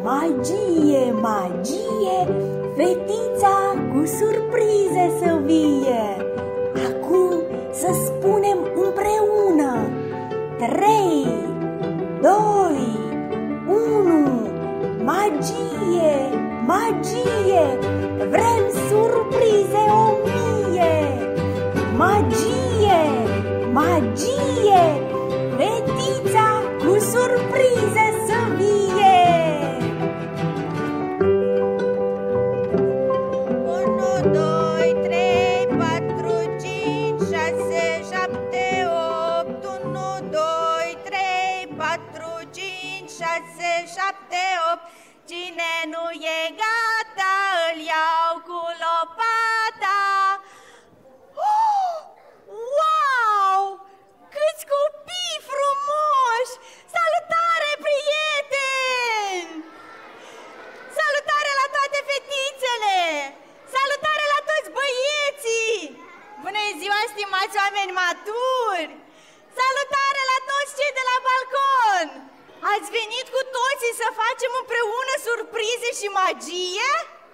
Magie, magie, fetița cu surprize să vie. Acum să spunem împreună: 3, 2, 1. Magie, magie, vrem surprize 1000. Magie, magie, fetița cu surprize să vie. 1, 2, 3, 4, 5, 6, 7, 8. 1, 2, 3, 4, 5, 6, 7, 8. Cine nu e gata, îl iau cu lopata. Oh! Wow! Câți copii frumoși! Salutare, prieteni! Salutare la toate fetițele! Salutare la toți băieții! Bună ziua, stimați oameni maturi! Salutare la toți cei de la balcon! Ați venit cu toții să facem împreună surprize și magie?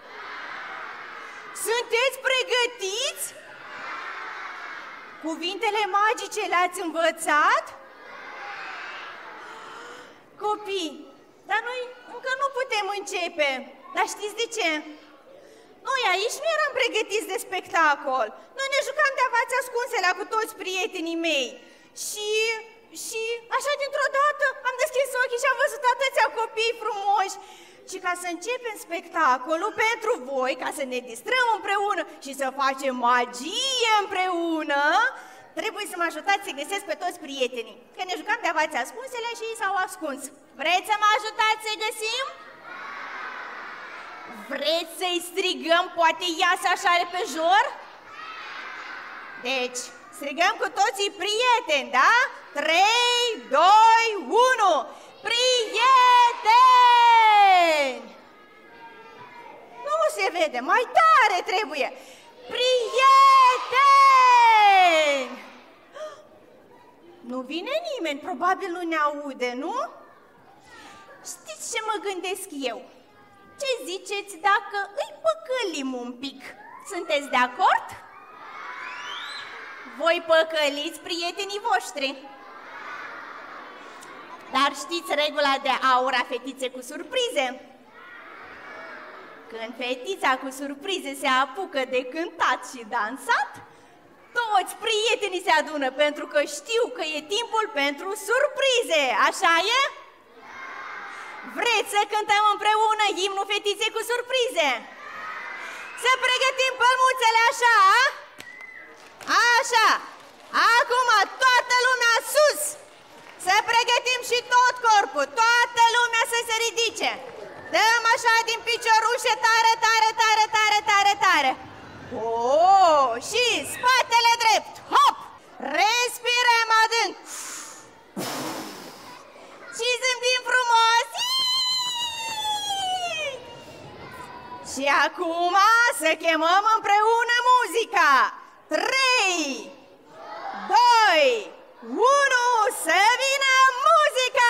Sunteți pregătiți? Cuvintele magice le-ați învățat? Copii, dar noi încă nu putem începe. Dar știți de ce? Noi aici nu eram pregătiți de spectacol. Noi ne jucam de avați ascunselea cu toți prietenii mei. Și așa dintr-o dată am deschis ochii și am văzut atâția copii frumoși. Și ca să începem spectacolul pentru voi, ca să ne distrăm împreună și să facem magie împreună, trebuie să mă ajutați să găsesc pe toți prietenii. Că ne jucam de avați ascunsele și ei s-au ascuns. Vreți să mă ajutați să găsim? Vreți să-i strigăm, poate iasă așa repejor? Deci, strigăm cu toții prieteni, da? 3, 2, 1! Prieteni! Nu se vede, mai tare trebuie! Prieteni! Nu vine nimeni, probabil nu ne aude, nu? Știți ce mă gândesc eu? Ce ziceți dacă îi păcălim un pic? Sunteți de acord? Voi păcăliți prietenii voștri. Dar știți regula de aur a fetiței cu surprize? Când fetița cu surprize se apucă de cântat și dansat, toți prietenii se adună pentru că știu că e timpul pentru surprize, așa e? Vreți să cântăm împreună imnul fetiței cu surprize? Să pregătim pălmuțele așa, a? Așa, acum toată lumea sus! Să pregătim și tot corpul, toată lumea să se ridice. Dăm așa din piciorușe tare, tare, tare, tare, tare, tare. Oh, și spatele drept, hop! Respirăm adânc. Și zâmbim frumos. Și acum să chemăm împreună muzica. 3, 2, 1, să vină muzica!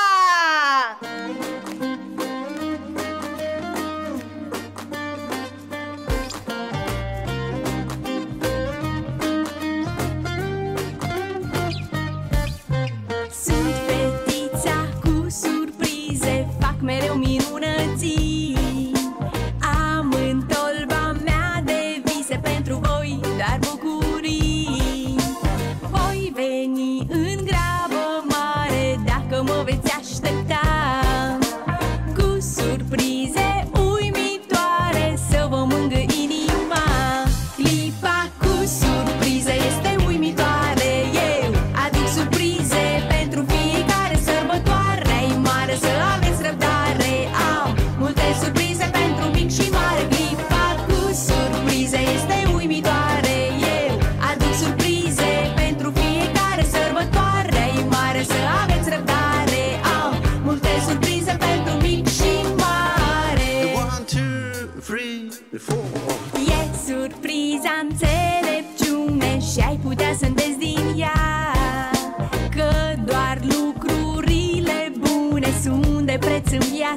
Sunt fetița cu surprize, fac mereu minunății. Am în tolba mea de vise pentru voi doar bucurii. Voi veni în grabă mare dacă mă veți aștepta, cu surprize uimitoare să vă mângă inima. Clipa cu surprize este uimitoare. Eu aduc surprize pentru fiecare sărbătoare. Ai mare să aveți răbdare. Am multe surprize pentru mic și mare. Clipa cu surprize este uimitoare. Eu aduc surprize pentru fiecare sărbătoare. Ai mare să aveți răbdare. Am multe surprize pentru mic și mare.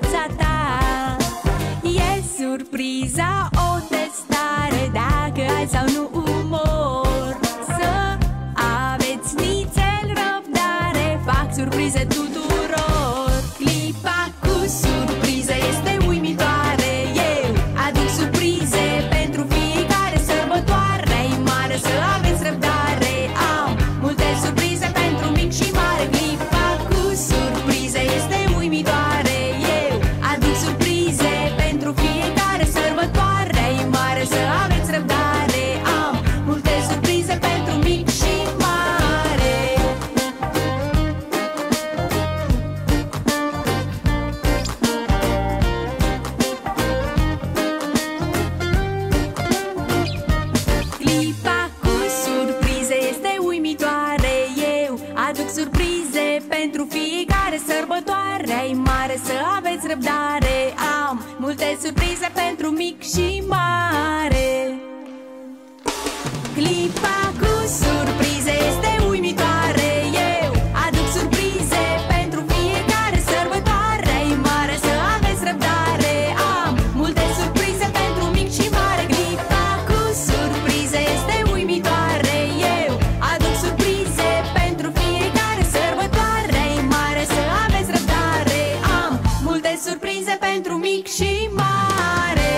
viața ta. E surpriza o testare, dacă ai sau nu umor. Să aveți nițel răbdare, fac surprize tuturor. Clipa cu surpriză este uimitoare. Eu aduc surprize pentru fiecare sărbătoare. E mare să aveți răbdare, am multe surprize pentru mic și mare. Clipa cu surpriză este uimitoare. Eu aduc surprize pentru fiecare sărbătoare. E mare să aveți răbdare, am multe surprize pentru mic și mare. Clipa cu surprize este uimitoare. Eu aduc surprize pentru fiecare sărbătoare. Ai mare să aveți răbdare, am multe surprize pentru mic și mare. Clipa cu surprize este uimitoare. Eu aduc surprize pentru fiecare sărbătoare. Ai mare să aveți răbdare, am multe surprize pentru mic și mare. Clipa cu surprize este uimitoare. Eu aduc surprize pentru fiecare sărbătoare. Ai mare să aveți răbdare, am multe surprize pentru mic și mare.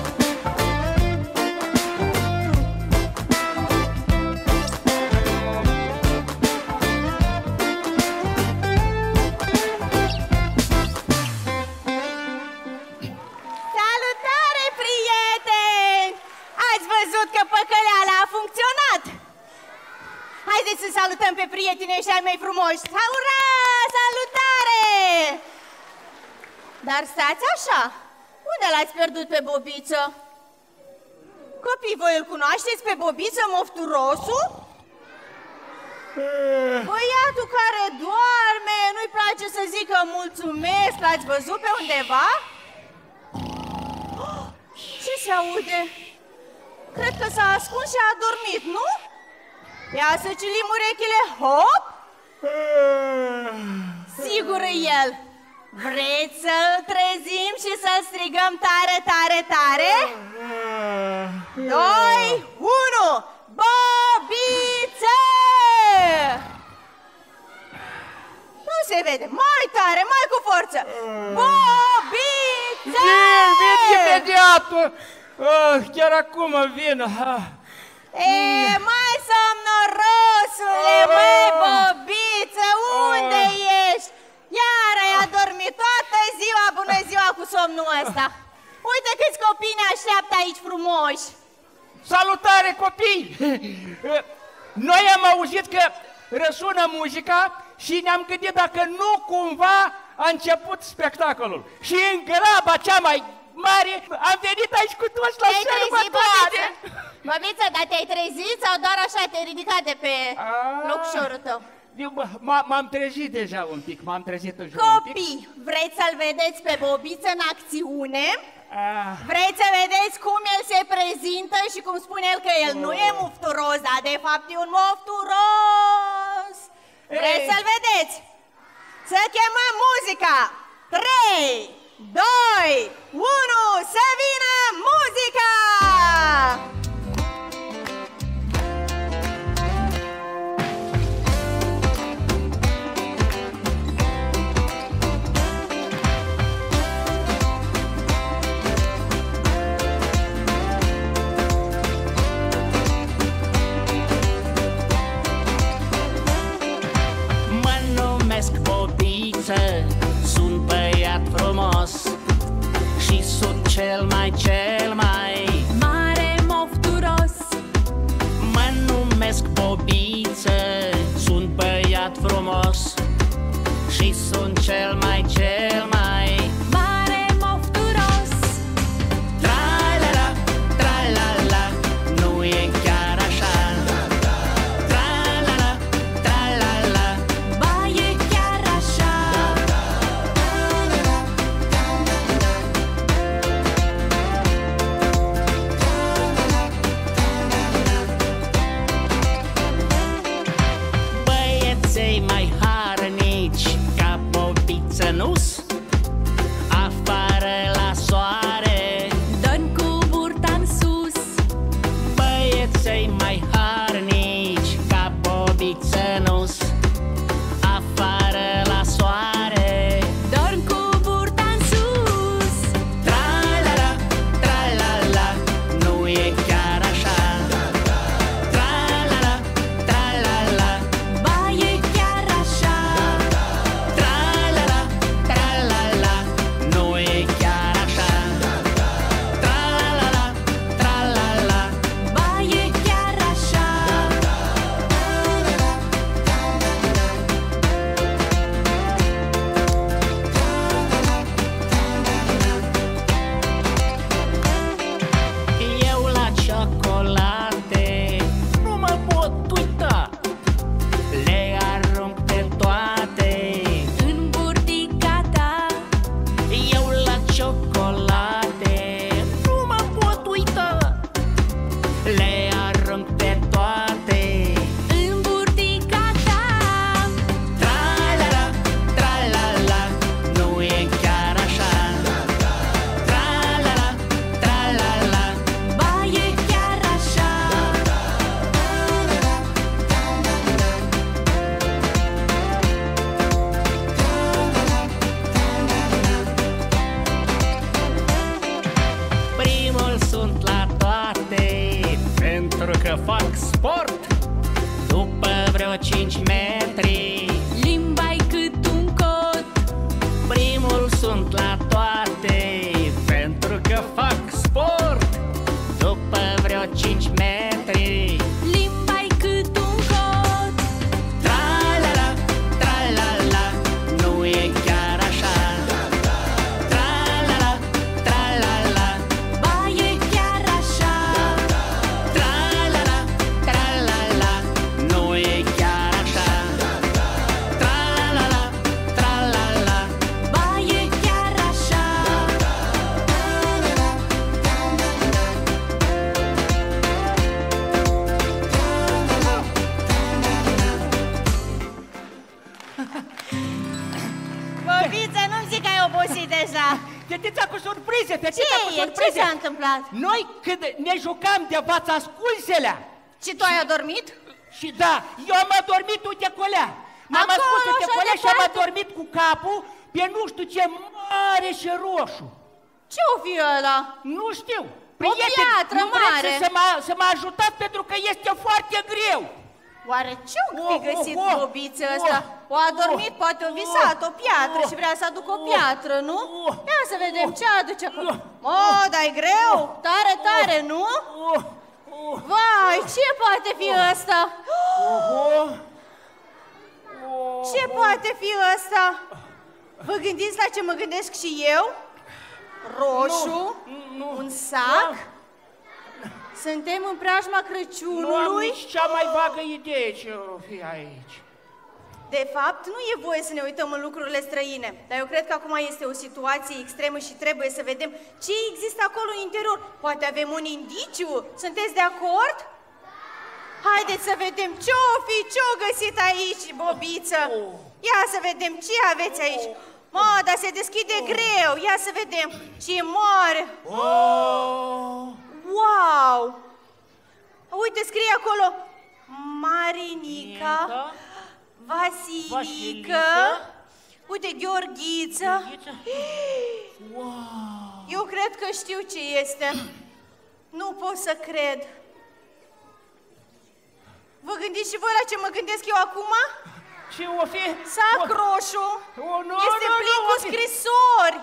Salutare, prieteni! Ați văzut că păcăleala a funcționat? Haideți să salutăm pe prietenii ăștia mei frumoși! Ura! Salutare! Dar stați așa! Unde l-ați pierdut pe Bobiță? Copii, voi îl cunoașteți pe Bobiță, mofturosul? Băiatul care doarme, nu-i place să zică mulțumesc, l-ați văzut pe undeva? Ce se aude? Cred că s-a ascuns și a adormit, nu? Ia să cilim urechile, hop! Sigur e el! Vreți să-l trezim și să-l strigăm tare, tare, tare? 2, 1! Bobiță! Nu se vede, mai tare, mai cu forță! Bobiță! Vin imediat! Chiar acum vin! Mai somnorosule, mai Bobiță, unde ești? Iar ai adormit toată ziua, bună ziua cu somnul ăsta! Uite câți copii ne așteaptă aici frumoși! Salutare, copii! Noi am auzit că răsună muzica și ne-am gândit dacă nu cumva a început spectacolul. Și în graba cea mai mare am venit aici cu toți la sărbătoare! Bobiță, dar te-ai trezit sau doar așa te-ai ridicat de pe locșorul tău? M-am trezit deja un pic, m-am trezit un pic. Copii, vreți să-l vedeți pe Bobiță în acțiune? Vreți să vedeți cum el se prezintă și cum spune el că el nu e mufturos, dar de fapt e un mofturos? Vreți să-l vedeți? Să chemăm muzica! 3, 2, 1, să vină muzica! Sunt băiat frumos și sunt cel mai mare mofturos. Mă numesc Bobiță, sunt băiat frumos și sunt cel mai mare mofturos. Tra-la-la, tra-la-la, nu e chiar așa. Tra-la-la, tra-la-la, Ba, e chiar așa. băieței mai harnici ca Bobiță nu-s. că fac sport. După vreo 5 metri, Limba-i cât un cot. primul sunt la toate, pentru că fac sport. După vreo 5 metri, Limba-i cât un cot. tra-la-la, tra-la-la, nu e chiar așa. Tra-la-la, tra-la-la, Ba e chiar așa. tra-la-la, tra-la-la, nu e chiar așa. Tra-la-la, tra-la-la, Ba e chiar așa. Bobiță, nu-mi zic că ai obosit deja. Fetița cu surprize, Ce fetița cu e? Ce surprize. s-a întâmplat? Noi când ne jucam de v-ați ascunselea Și tu ai adormit? și da, eu am adormit, uite colea. M-am Acolo, ascuns, uite așa colea și am departe? adormit cu capul pe nu știu ce mare și roșu. Ce-o fi ăla? Nu știu. piatră nu vreți mare. să mă ajutați pentru că este foarte greu. Oare ce-o fi găsit bobiță ăsta? O adormit, poate o visat, o piatră și vrea să aducă o piatră, nu? Ia să vedem ce aduce acolo. O, dar e greu, tare, tare, nu? Vai, ce poate fi ăsta? Ce poate fi ăsta? Vă gândiți la ce mă gândesc și eu? Roșu, un sac? Suntem în preajma Nu am Crăciunului? nici cea mai vagă idee ce o fi aici. De fapt, nu e voie să ne uităm în lucrurile străine, dar eu cred că acum este o situație extremă și trebuie să vedem ce există acolo în interior. Poate avem un indiciu? Sunteți de acord? Haideți să vedem ce-o fi, ce-o găsit aici, bobiță. Ia să vedem ce aveți aici. Mă, dar se deschide greu, ia să vedem ce e mare. Wow! Uite, scrie acolo Marinica, Vasilică, uite, Gheorghiță. Eu cred că știu ce este. Nu pot să cred. Vă gândiți și voi la ce mă gândesc eu acum? Ce o fi? Sac roșu. Nu, Este nu, plin nu, cu o fi. scrisori.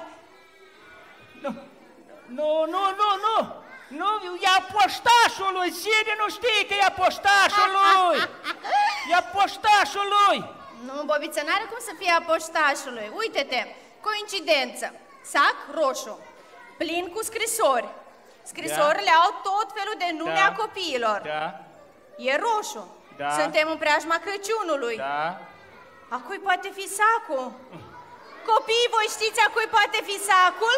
Nu, e a poștașului, cine nu știe că e a poștașului? E a poștașului. Nu, bobiță, n-are cum să fie a poștașului. Uite-te, coincidență. Sac roșu, plin cu scrisori. Scrisorile au tot felul de nume a copiilor. Da, E roșu. Da. Suntem în preajma Crăciunului. da. A cui poate fi sacul? Copiii, voi știți a cui poate fi sacul?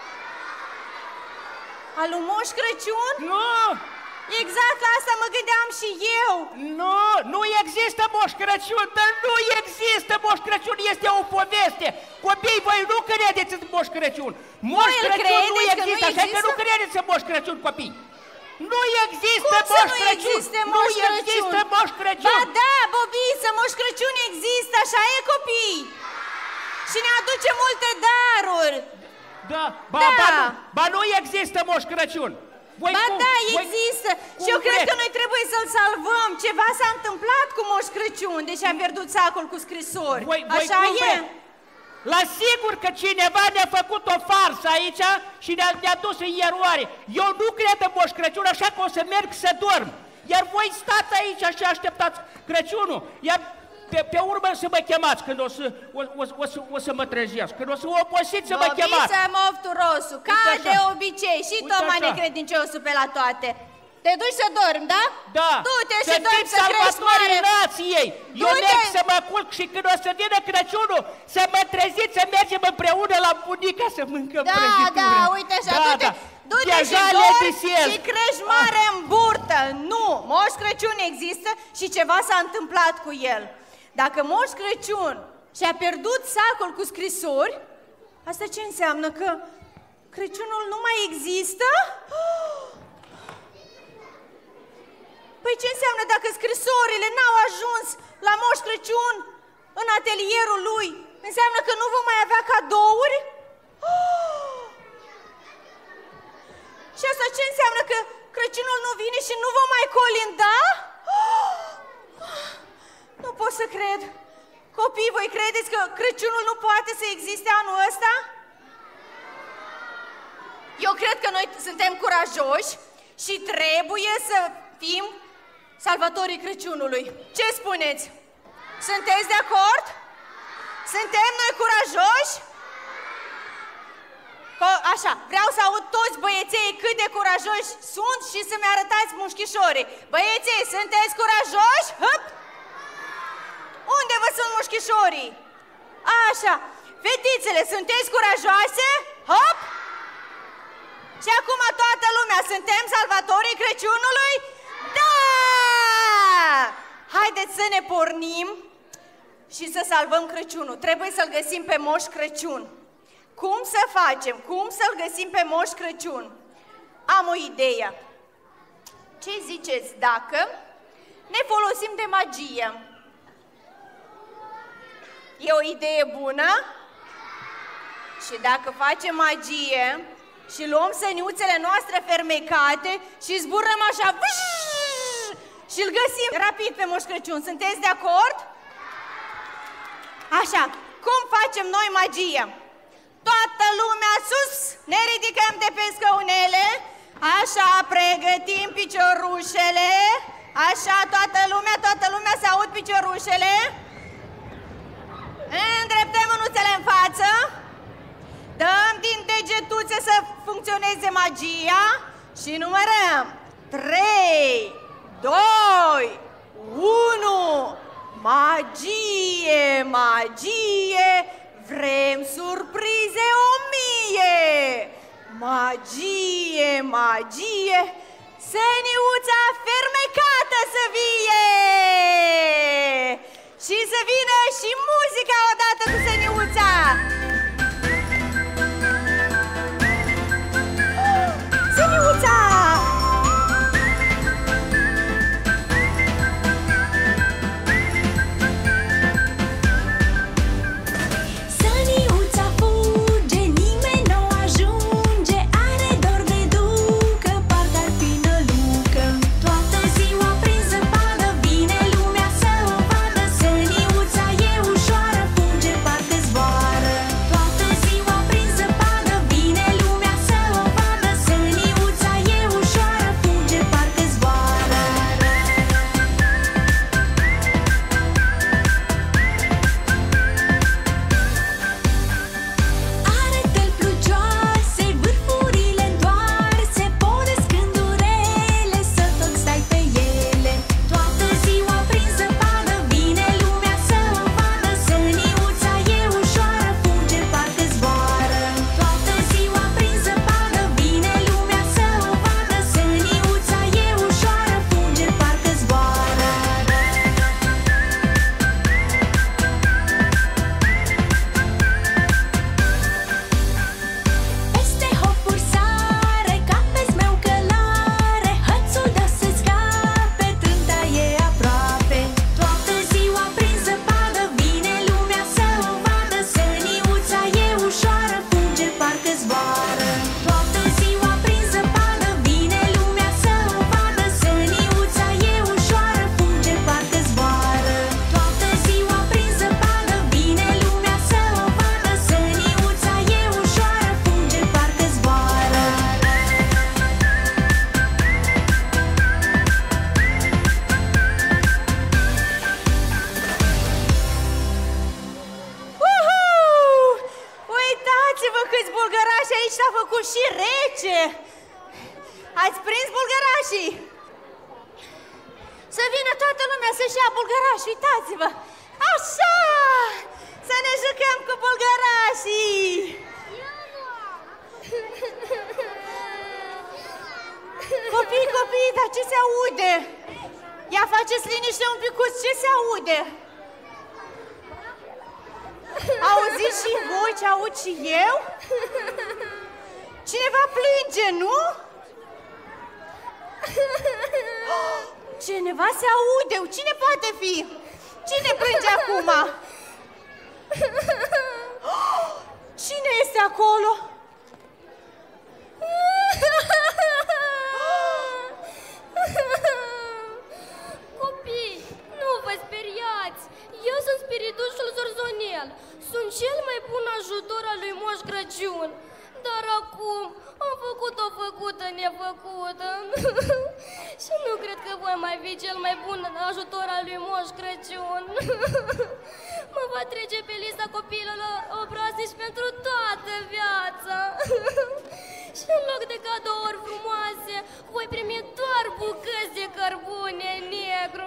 Al lui Moș Crăciun? Nu, Exact la asta mă gândeam și eu. nu există Moș Crăciun, dar nu există Moș Crăciun, este o poveste. Copiii, voi nu credeți în Moș Crăciun. Moș Voi îl Crăciun nu credeți că nu există, așa că există? nu credeți în Moș Crăciun, copii. Nu există Cum să Moș nu Crăciun. existe Nu Moș Crăciun? există Moș Crăciun. Ba da, bobiță, Moș Crăciun există, așa e, copii. Și ne aduce multe daruri. Da, Da. ba nu există Moș Crăciun. Voi Ba cum- da, voi- există. cum Și eu cred vreți? că noi trebuie să-l salvăm. Ceva s-a întâmplat cu Moș Crăciun, deși a pierdut sacul cu scrisori. Voi Așa cum e? vreți? La sigur că cineva ne-a făcut o farsă aici și ne-a dus în eroare. Eu nu cred în Moș Crăciun, așa că o să merg să dorm. Iar voi stați aici și așteptați Crăciunul. Iar pe urmă să mă chemați când o să mă trezesc. Când o să obosiți să mă chemați. Bobiță mofturosul, ca Uite așa. de obicei. Și Uite Toma așa. necredinciosul pe la toate. Te duci să dormi, da? Da, Du-te să și dormi fiți să crești salvatorii mare. nației. Eu Du-te. merg să mă culc și când o să vină Crăciunul, să mă treziți, să mergem împreună la bunica să mâncăm Da, prăjitură. da, uite așa, du-te, du-te și Deja le dormi visez. și crești mare în burtă. Nu, Moș Crăciun există și ceva s-a întâmplat cu el. Dacă Moș Crăciun și-a pierdut sacul cu scrisori, asta ce înseamnă? Că Crăciunul nu mai există? Păi ce înseamnă dacă scrisorile n-au ajuns la Moș Crăciun în atelierul lui? Înseamnă că nu vom mai avea cadouri? Și asta ce înseamnă? Că Crăciunul nu vine și nu vom mai colinda? Nu pot să cred. Copii, voi credeți că Crăciunul nu poate să existe anul ăsta? Eu cred că noi suntem curajoși și trebuie să fim salvatorii Crăciunului. Ce spuneți? Sunteți de acord? Suntem noi curajoși? Așa, vreau să aud toți băieței cât de curajoși sunt și să-mi arătați mușchișorii. Băieței, sunteți curajoși? Hăp! Unde vă sunt mușchișorii? Așa, fetițele, sunteți curajoase? Hop! Și acum toată lumea, suntem salvatorii Crăciunului? Da! Haideți să ne pornim și să salvăm Crăciunul. Trebuie să-l găsim pe Moș Crăciun. Cum să facem? Cum să-l găsim pe Moș Crăciun? Am o idee. Ce ziceți dacă ne folosim de magie? E o idee bună? Și dacă facem magie și luăm săniuțele noastre fermecate și zburăm așa și îl găsim rapid pe Moș Crăciun, sunteți de acord? Așa, cum facem noi magie? Toată lumea sus, ne ridicăm de pe scaunele, așa, pregătim piciorușele, așa, toată lumea să aud piciorușele, îndreptăm mânuțele în față, dăm din degetuțe să funcționeze magia și numărăm 3, 2, 1, magie, magie, vrem surprize 1000! Magie, magie, săniuța fermecată să vie! Și să vină și muzica odată cu săniuța! Săniuța! Ați prins bulgărașii? Să vină toată lumea să-și ia bulgărași, uitați-vă! Așa! Să ne jucăm cu bulgărașii! Copii, dar ce se aude? Ia faceți liniște un picuț, ce se aude? Auziți și voi ce aud și eu? Cineva plânge, nu? Cineva se aude, cine poate fi? Cine plânge acum? Cine este acolo? M-am făcut o făcută nefăcută. Și nu cred că voi mai fi cel mai bun ajutor al lui Moș Crăciun. Mă va trece pe lista copiilor obraznici pentru toată viața. Și în loc de cadouri frumoase, voi primi doar bucăți de cărbune negru.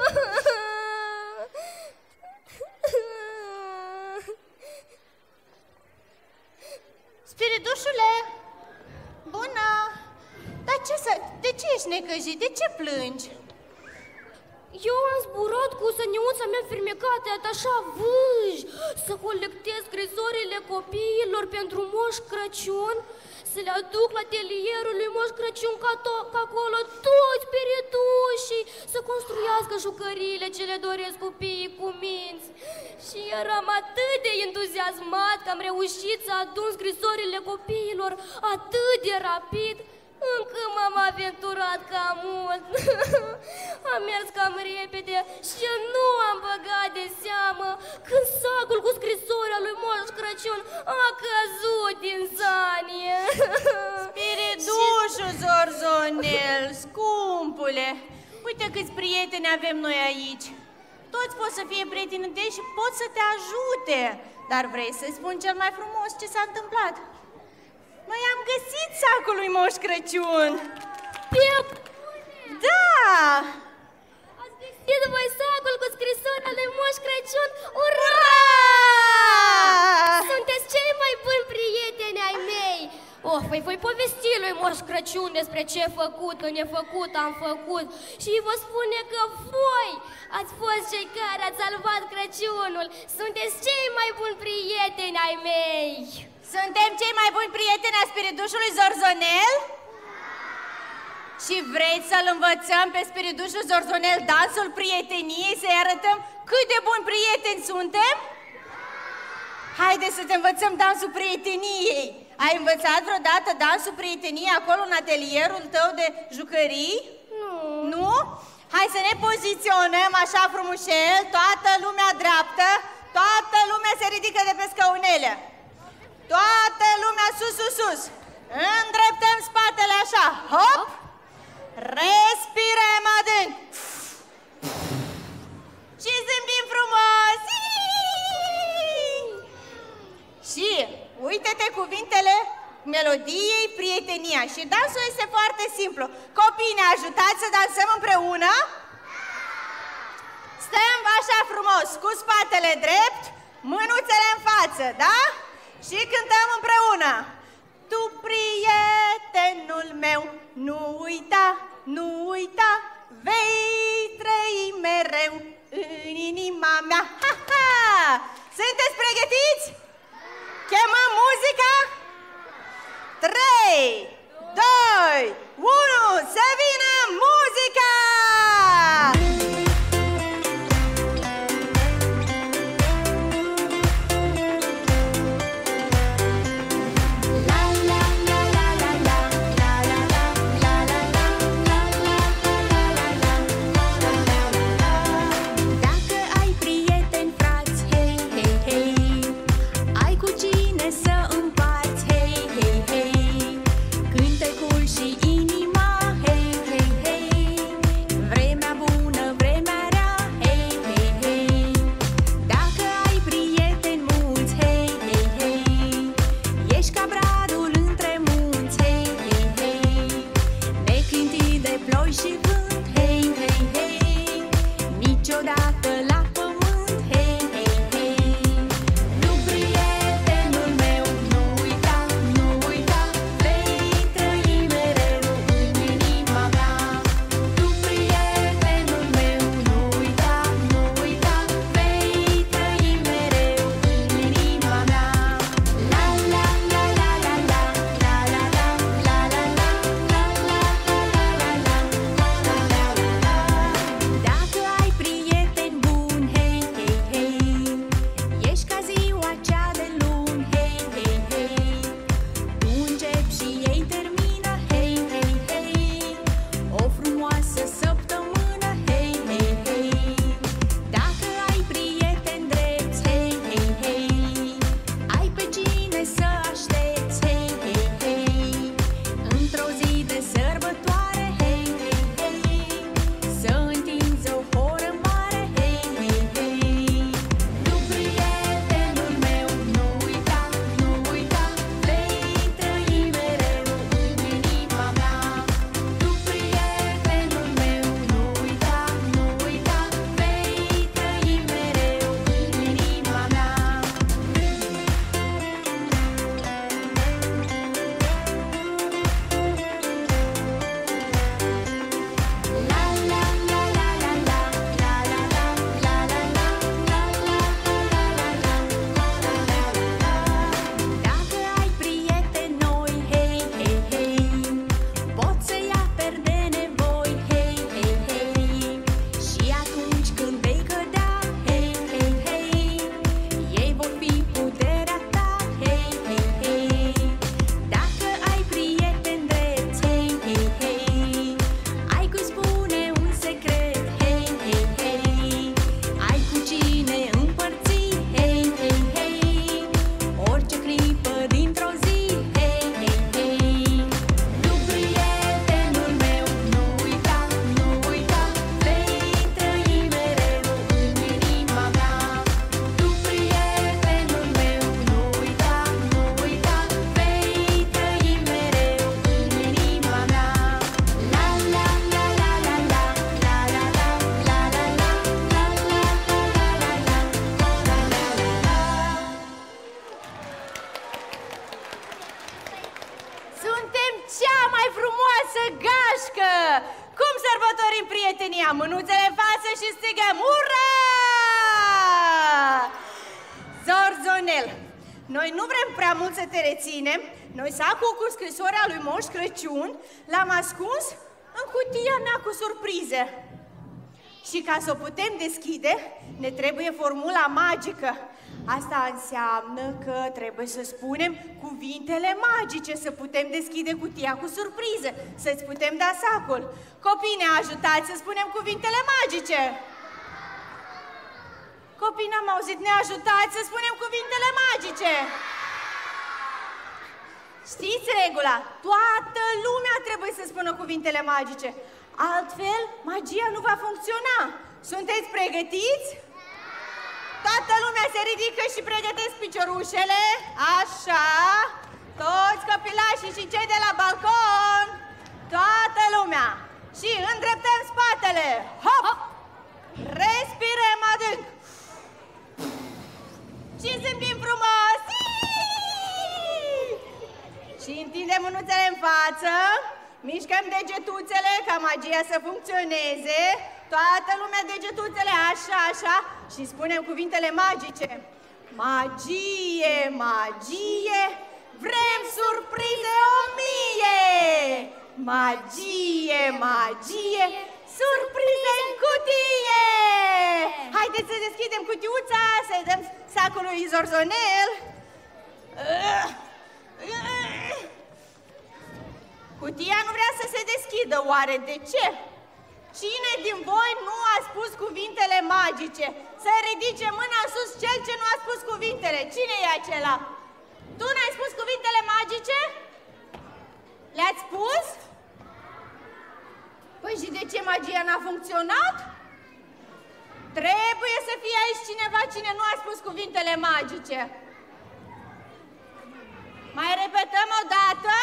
Spiridușule, bună! Dar de ce ești necăjit? De ce plângi? Eu am zburat cu săniuța mea fermecată, așa vâj, să colectez scrisorile copiilor pentru Moș Crăciun, să le aduc la atelierul lui Moș Crăciun ca acolo toți spiritușii să construiască jucăriile ce le doresc copiii cu minți. Și eram atât de entuziasmat că am reușit să adun scrisorile copiilor atât de rapid, încă m-am aventurat cam mult. Am mers cam repede și nu am băgat de seamă când sacul cu scrisoarea lui Moș Crăciun a căzut din sanie. Spiridușul Zorzonel, scumpule, uite câți prieteni avem noi aici. Toți pot să fie prieteni tăi și pot să te ajute. Dar vrei să-i spun cel mai frumos ce s-a întâmplat? Noi am găsit sacul lui Moș Crăciun! Da! Ați găsit voi sacul cu scrisoarea lui Moș Crăciun? Ura! Sunteți cei mai buni prieteni ai mei! Păi voi povesti lui Moș Crăciun despre ce făcut, nefăcut am făcut și vă spune că voi ați fost cei care ați salvat Crăciunul! Sunteți cei mai buni prieteni ai mei! Suntem cei mai buni prieteni ai spiridușului Zorzonel? Și vreți să-l învățăm pe spiridușul Zorzonel dansul prieteniei, să-i arătăm cât de buni prieteni suntem? Haideți să te învățăm dansul prieteniei! Ai învățat vreodată dansul prieteniei acolo în atelierul tău de jucării? Nu. Nu? Hai să ne poziționăm așa frumușel, toată lumea dreaptă, toată lumea se ridică de pe scaunele. Toată lumea sus, sus, sus. Îndreptăm spatele așa. Hop! Respirăm adânc. Și zâmbim frumos. Și uite-te cuvintele melodiei Prietenia. Și dansul este foarte simplu. Copiii, ne ajutați să dansăm împreună? Stăm așa frumos, cu spatele drept, mânuțele în față, da? Și cântăm împreună. Tu, prietenul meu, nu uita, nu uita, vei trăi mereu în inima mea. Ha, ha! Sunteți pregătiți? Chemăm muzica? 3, 2, 1, să vină muzica! Hey, hey, frumoasă gașcă! Cum sărbătorim prietenia? Mânuțele în față și strigăm ura! Zorzonel, noi nu vrem prea mult să te reținem. Noi sacul cu scrisoarea lui Moș Crăciun l-am ascuns în cutia mea cu surprize. Și ca să o putem deschide, ne trebuie formula magică. Asta înseamnă că trebuie să spunem cuvintele magice, să putem deschide cutia cu surprize, să-ți putem da sacul. Copii, ne ajutați să spunem cuvintele magice! Copii, n-am auzit, ne ajutați să spunem cuvintele magice! Știți regula? Toată lumea trebuie să spună cuvintele magice. Altfel, magia nu va funcționa. Sunteți pregătiți? Toată lumea se ridică și pregătesc piciorușele. Așa. Toți copilașii și cei de la balcon. Toată lumea. Și îndreptăm spatele. Hop! Respirăm adânc. Și zâmbim frumos. Și întindem mânuțele în față. Mișcăm degetuțele ca magia să funcționeze. Toată lumea degetuțele, așa, așa. Și spunem cuvintele magice. Magie, magie, vrem surprize 1000! Magie, magie, surprize în cutie! Haideți să deschidem cutiuța, să-i dăm sacul lui Zorzonel. Cutia nu vrea să se deschidă, oare de ce? Cine din voi nu a spus cuvintele magice? Să ridice mâna sus cel ce nu a spus cuvintele. Cine e acela? Tu n-ai spus cuvintele magice? Le-ați spus? Păi și de ce magia n-a funcționat? Trebuie să fie aici cineva cine nu a spus cuvintele magice. Mai repetăm o dată?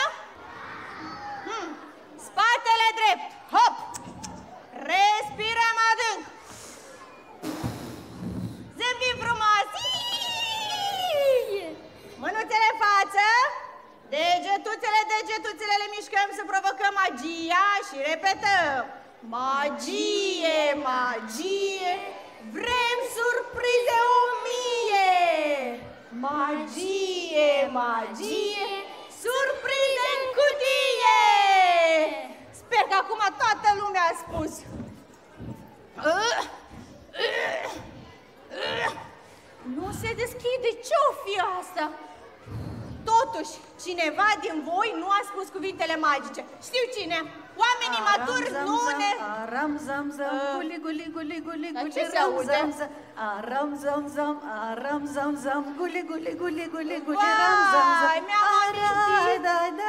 Spatele drept. Hop! Respirăm adânc. Zâmbim frumos. Mânuțele în față. Degetuțele le mișcăm să provocăm magia și repetăm. Magie, magie, vrem surprize 1000! Magie, magie, surprize în cutie! Sper că acum toată lumea a spus. Nu se deschide, ce-o fi asta? Totuși, cineva din voi nu a spus cuvintele magice. Știu cine. Oamenii maturi nu ne... Aram zam zam, guli guli guli guli guli. Ce se aude? Aram zam zam, aram zam zam, guli guli guli guli guli. Ram zam zam. Vai, mi-am amintit.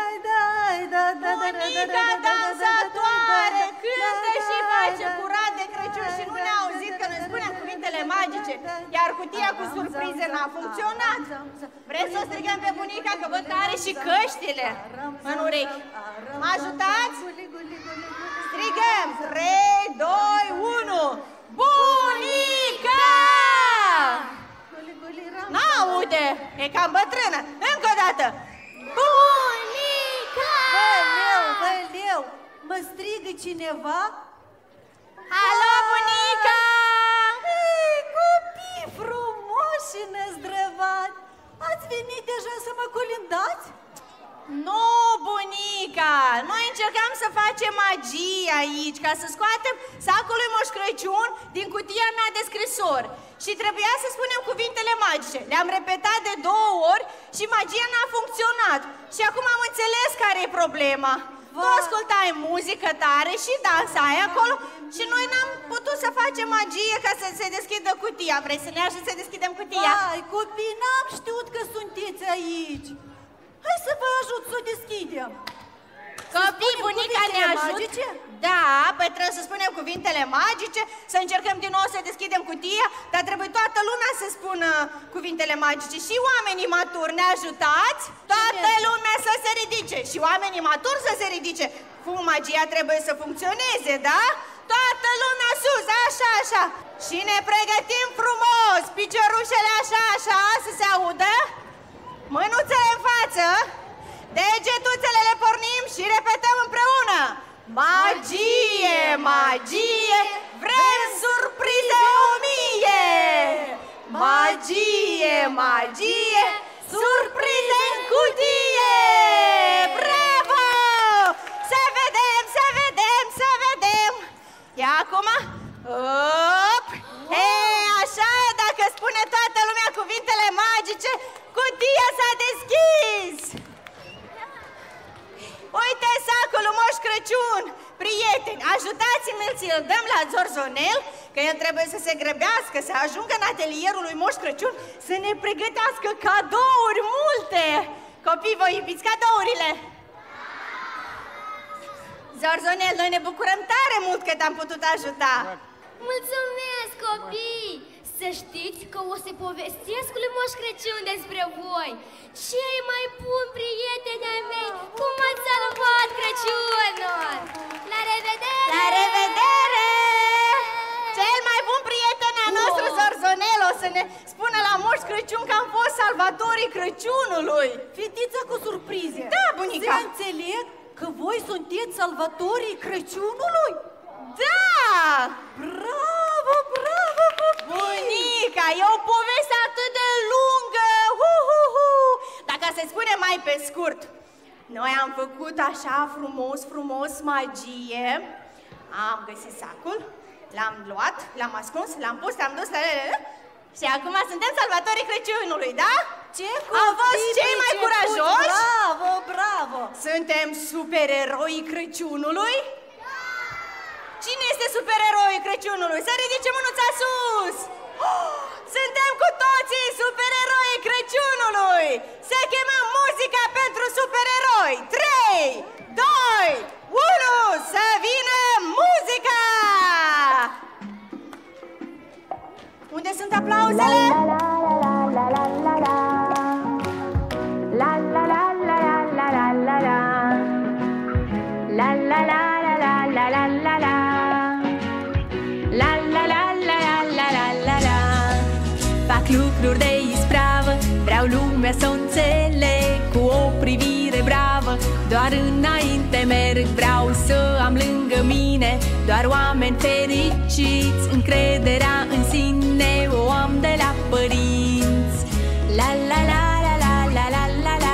Bunica dansatoare cântă și face curat de Crăciun și nu ne-a auzit că noi spunem cuvintele magice, iar cutia cu surprize n-a funcționat. Vreți să o strigăm pe bunica că văd că are și căștile în urechi. Mă ajutați? Strigăm! 3, 2, 1! Bunica! N-aude! E cam bătrână! Încă o dată! Bunica! Băleu, mă strigă cineva? Alo, bunica! Ei, copii frumoși și nezdrăvați! Ați venit deja să mă colindați? Nu, bunica! Noi încercam să facem magie aici, ca să scoatem sacul lui Moș Crăciun din cutia mea de scrisori. Și trebuia să spunem cuvintele magice. Le-am repetat de 2 ori și magia n-a funcționat. Și acum am înțeles care e problema. Tu ascultai muzică tare și dansai acolo și noi n-am putut să facem magie ca să se deschidă cutia. Vrei să ne ajut să deschidem cutia? Hai, copii, n-am știut că sunteți aici. Hai să vă ajut să o deschidem. Copii, bunica ne ajută? Da, păi trebuie să spunem cuvintele magice, să încercăm din nou să deschidem cutia, dar trebuie toată lumea să spună cuvintele magice. Și oamenii maturi, ne ajutați? Toată lumea să se ridice și oamenii maturi să se ridice. Magia trebuie să funcționeze, da? Toată lumea sus, așa, așa. Și ne pregătim frumos, piciorușele așa, așa, să se audă. Mânuțele în față. Degetuțele le pornim și repetăm împreună. Magie, magie, vrem surprize 1000! Magie, magie, surprize în cutie! Bravo! Să vedem, să vedem, să vedem! Ia acum! Op! Hei, așa e, dacă spune toată lumea cuvintele magice, cutia s-a deschis! Uite sacul lui Moș Crăciun! Prieteni, ajutați-mi-l, ți-l dăm la Zorzonel, că el trebuie să se grăbească, să ajungă în atelierul lui Moș Crăciun, să ne pregătească cadouri multe! Copii, voi iubiți cadourile? Zorzonel, noi ne bucurăm tare mult că te-am putut ajuta! Mulțumesc, copii! Să știți că o să povestesc lui Moș Crăciun despre voi. Cei mai buni prieteni ai mei, cum ați salvat Crăciunul! La revedere! La revedere! Cel mai bun prieten al nostru, Zorzonel, o să ne spună la Moș Crăciun că am fost salvatorii Crăciunului. Fetița cu surprize. Da, bunica. Se înțeleg că voi sunteți salvatorii Crăciunului? Da! Bravo, bravo, copii! Bunica, e o poveste atât de lungă! Dacă se spune mai pe scurt, noi am făcut așa frumos magie, am găsit sacul, l-am luat, l-am ascuns, l-am pus, l-am dus la... Și acum suntem salvatorii Crăciunului, da? Ce am fost cei mai curajoși? Bravo, bravo! Suntem supereroii Crăciunului? Cine este supereroii Crăciunului? Să ridice mânuța sus! Suntem cu toții supereroii Crăciunului! Să chemăm muzica pentru supereroi! 3, 2, 1, să vină muzica! Unde sunt aplauzele? Fac lucruri de ispravă, vreau lumea să o înțeleg cu o privire bravă. Doar înainte merg, vreau să am lângă mine doar oameni fericiți, încrederea în sine o am de la părinți. La la la la la la la la la.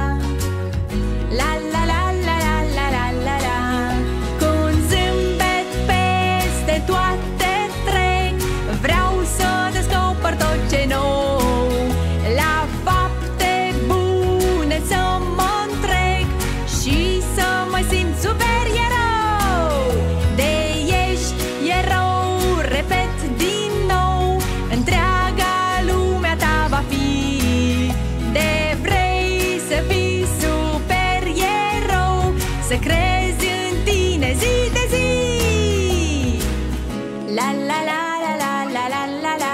La la la la la la la la la. Cu un zâmbet peste toate trec, vreau să descoper tot ce nou. La fapte bune să mă întrec și să mă simt supererou. De ești erou, repet din nou, întreaga lumea ta va fi. De vrei să fii supererou, să crezi în tine zi de zi. La la la la la la la la la.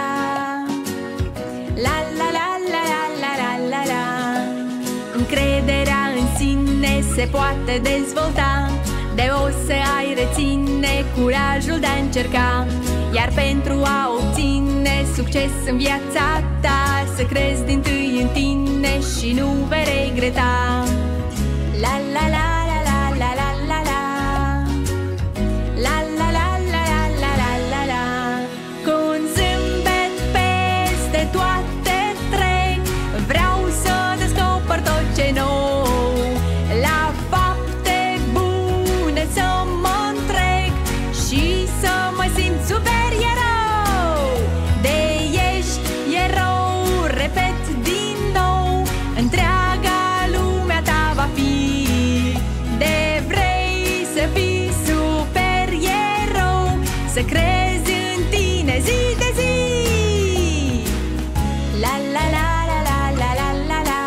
La la la la la la la la la. Încrederea în sine se poate dezvolta, de o să ai reține curajul de a încerca. Iar pentru a obține succes în viața ta, să crezi dintâi în tine și nu vei regreta. La la la la la la la la la. La la la la la la la la la. Cu un zâmbet peste toate trec, vreau să descoper tot ce nou. La fapte bune să mă întrec și să mă simt supererou. De ești erou, repet din nou, întreaga lumea ta va fi. De vrei să fii supererou, să crezi în tine zi de zi. La la la la la la la la la.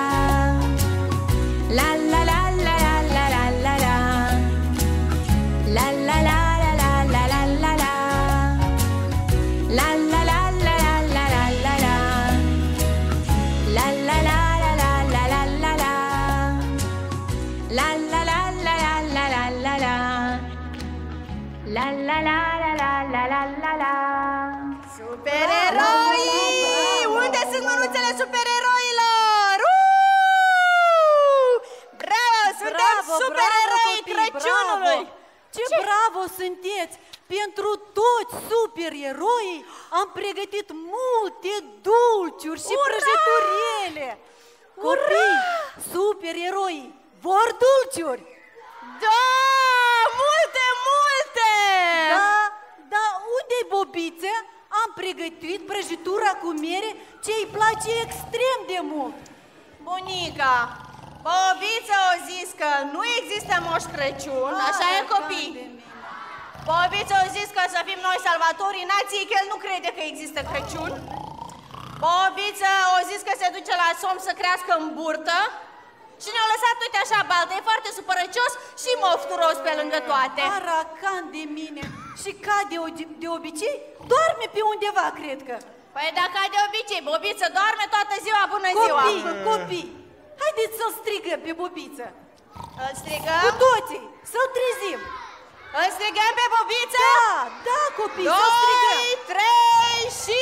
La la la la la la la la. La la la la la la la la la. La la la la la la la la. La la la la la la la la la. La la la la la la la la. La la la la la la la la la. Supereroi! Unde sunt mânuțele supereroilor? Bravo! Suntem Bravo, supereroi bravo, copii, Crăciunului! bravo! Ce bravo sunteți! Pentru toți supereroii am pregătit multe dulciuri și prăjiturele. Copii, supereroii vor dulciuri. Da, multe, multe! Da, unde-i Bobiță? Am pregătit prăjitura cu mere ce îi place extrem de mult. Bunica, Bobiță a zis că nu există Moș Crăciun, așa e, copii? Bobiță a zis că să fim noi salvatorii nației, că el nu crede că există Crăciun. Bobiță a zis că se duce la somn să crească în burtă. Și ne-a lăsat, uite așa, baltă, e foarte supărăcios și mofturos pe lângă toate. Aracan de mine. Și ca de obicei, doarme pe undeva, cred că. Păi dacă de obicei, Bobiță doarme toată ziua, bună ziua. Copii, haideți să-l strigăm pe Bobiță. Îl strigăm? Cu toții, să-l trezim. Îl strigăm pe Bobiță? Da, copii, să-l strigăm. 2, 3 și...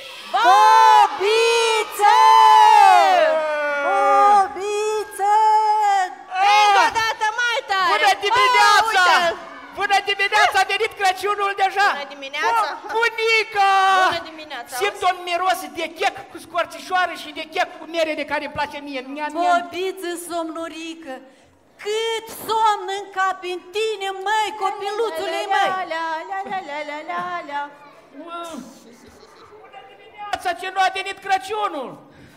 Bobiță! Bobiță! Încă o dată mai tare! Bună dimineața! Bună dimineața, a venit Crăciunul deja! Bună dimineața! Bunica! Bună dimineața! Simt un miros de chec cu scorțișoară și de chec cu mere de care îmi place mie. Bobiță somnorică, cât somn încapi în tine, măi, copiluțule, măi! Bună dimineața, ce nu a venit Crăciunul!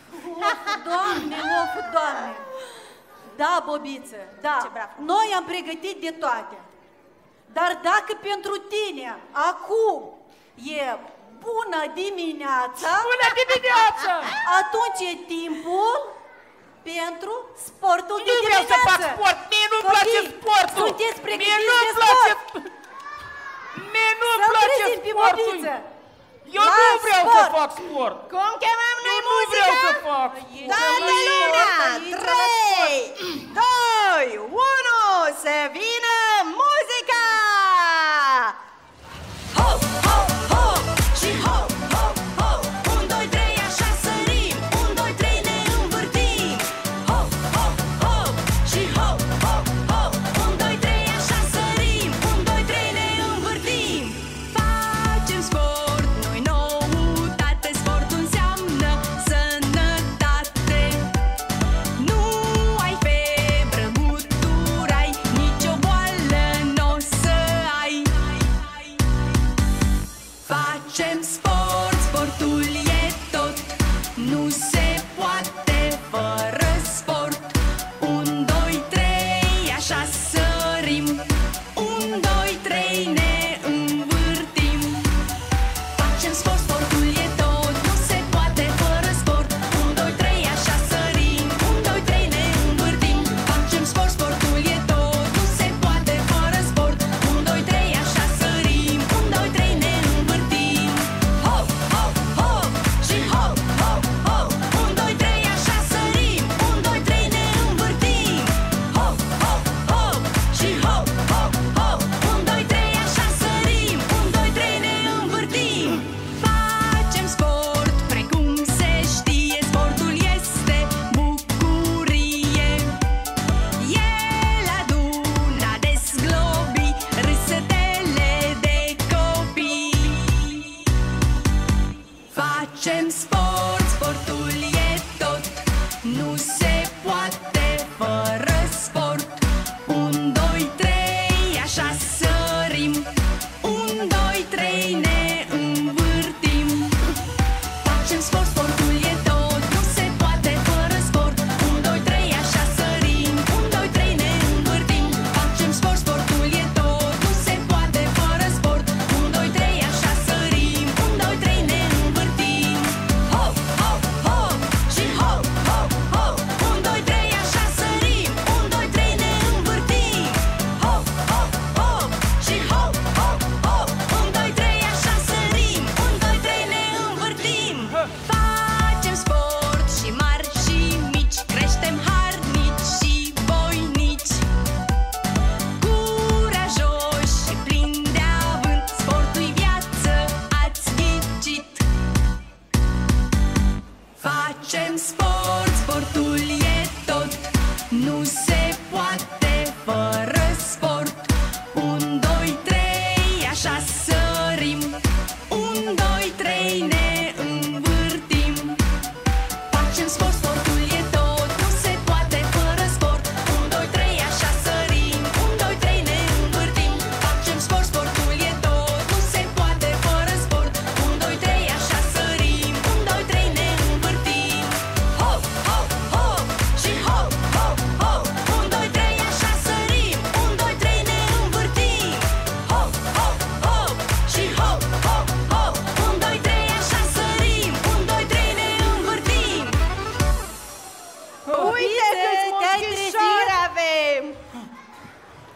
Doamne! Da, Bobiță, da, noi am pregătit de toate. Dar dacă pentru tine acum e bună dimineața, atunci e timpul pentru sportul de dimineață. Nu vreau să fac sport, mie nu-mi place sportul. Sunteți pregătiți de sport. Mie nu-mi place sportul. Eu nu vreau să fac sport. Cum chemăm noi muzica? Nu vreau să fac. Toată lumea! 3, 2, 1, să vină muzica! Hop, hop, hop și hop, hop, hop 1, 2, 3, așa sărim 1, 2, 3, ne învârtim Hop, hop, hop și hop, hop, hop 1, 2, 3, așa sărim 1, 2, 3, ne învârtim Facem sport, noi noutate Sportul înseamnă sănătate Nu ai febră, guturai Nicio boală n-o să ai Facem sport, sportul e tot Nu se poate fără sport 1, 2, 3, așa sărim 1, 2, 3, ne învârtim Facem sport, sportul e tot Nu se poate fără sport 1, 2, 3, așa sărim 1, 2, 3, ne învârtim Facem sport, sportul e tot Nu se poate fără sport 1, 2, 3, așa sărim 1, 2, 3, ne învârtim Hop, hop, hop și hop, hop, hop 1, 2, 3, așa sărim 1, 2, 3, ne învârtim Hop, hop, hop și hop, hop,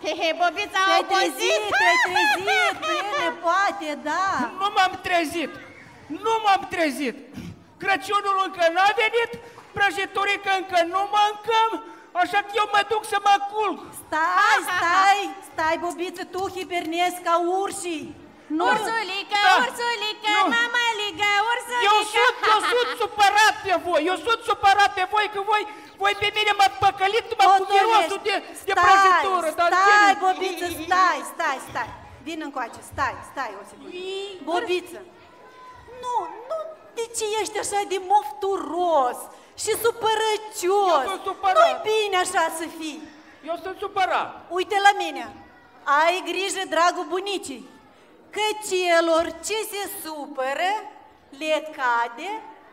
Bobița, Te-ai trezit, bine, poate, da. Nu m-am trezit! Nu m-am trezit! Crăciunul încă n-a venit, prăjiturică încă nu mâncăm, așa că eu mă duc să mă culc. Stai, Bobiță, tu hibernezi ca urșii. Ursulică, ursulică, mămăligă, ursulică. Eu sunt supărat pe voi, că voi pe mine m-ați păcălit, m-ați cu mirosul de prăjitură. Stai, Bobiță, stai. Vin încoace, stai o secundă. Bobiță, nu, de ce ești așa de mofturos și supărăcios? Eu sunt supărat. Nu-i bine așa să fii. Eu sunt supărat. Uite la mine, ai grijă, dragul bunicii, că celor ce se supără le cade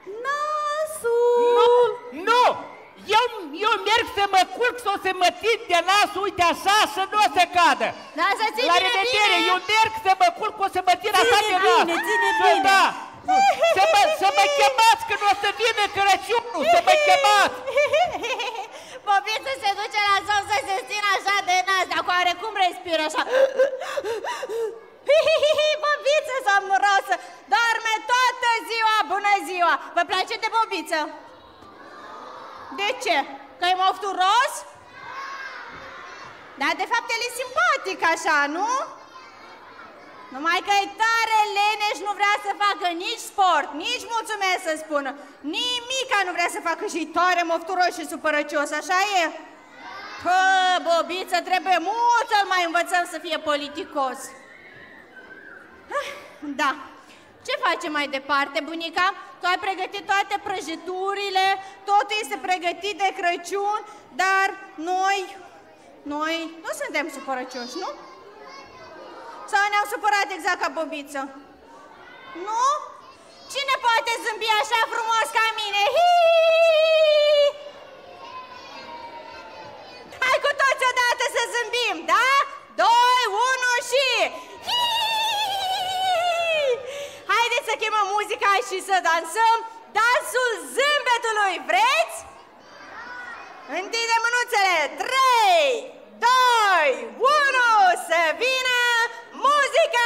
nasul. Nu! Eu merg să mă culc sau să mă tind de nas, uite așa, să nu o să cadă. Da, să ții La bine, revedere, bine. eu merg să mă culc, o să mă țin așa de nas. Ține bine. Da. Să mă chemați când o să vină Crăciunul, să mă chemați. Bobiță se duce la somn să se țină așa de nas, dar oarecum respiră așa. Bobiță somnoroasă, doarme toată ziua, bună ziua. Vă place de Bobiță? De ce? Că e mofturos? Da, de fapt el e simpatic așa, nu? Numai că e tare leneș, nu vrea să facă nici sport, nici mulțumesc să spună. Nimica nu vrea să facă și tare mofturos și supărăcios, așa e? Pă, Bobiță, trebuie mult să-l mai învățăm să fie politicos. Da. Ce facem mai departe, bunica? Tu ai pregătit toate prăjiturile, totul este pregătit de Crăciun, dar noi nu suntem supărăcioși, nu? Sau ne-au supărat exact ca Bobiță? Nu? Cine poate zâmbi așa frumos ca mine? Hii! Hai cu toți odată să zâmbim, da? 2, 1 și... Hii! Haideți să chemăm muzica și să dansăm dansul zâmbetului, vreți? Întindem mânuțele, 3, 2, 1, să vină muzica!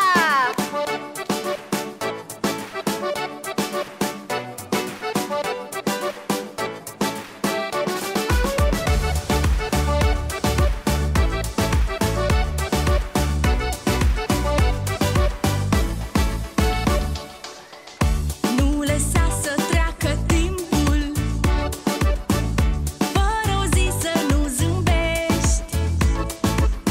Nu lăsa să treacă timpul fără o zi să nu zâmbești.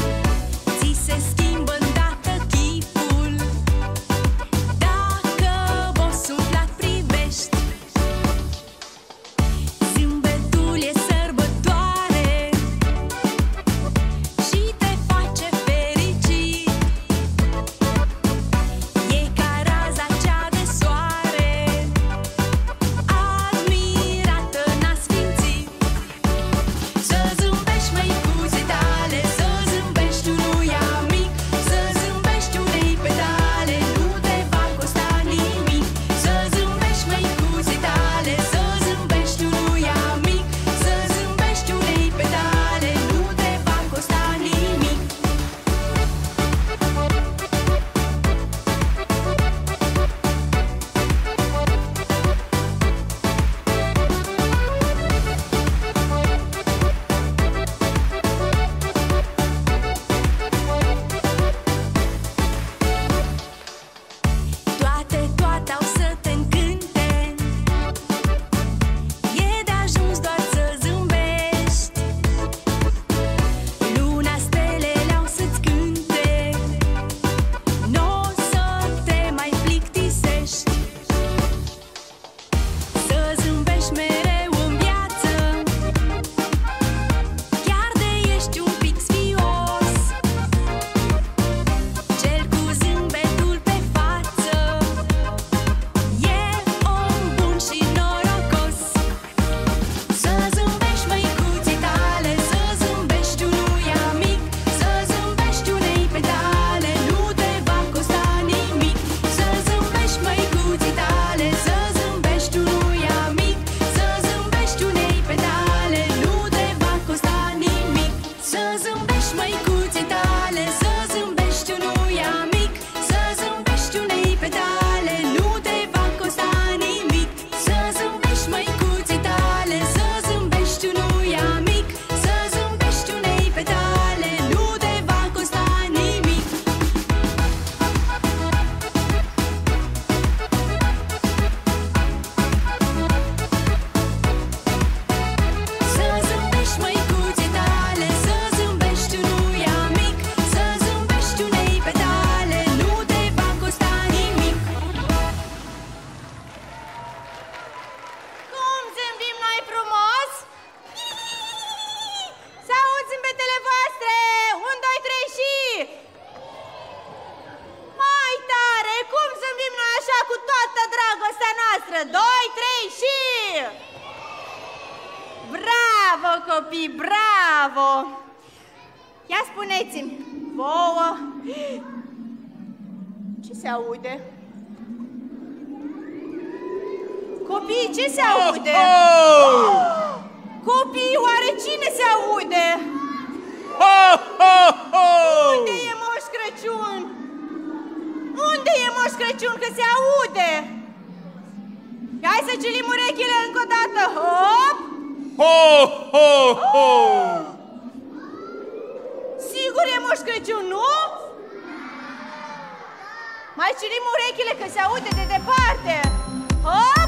spuneți-mi, vouă, ce se aude? Copii, ce se aude? Copii, oare cine se aude? Unde e Moș Crăciun? Unde e Moș Crăciun, că se aude? Hai să ciulim urechile încă o dată, hop! Sigur e Moș Crăciun, nu? Mai ciulim urechile că se aude de departe. Hop!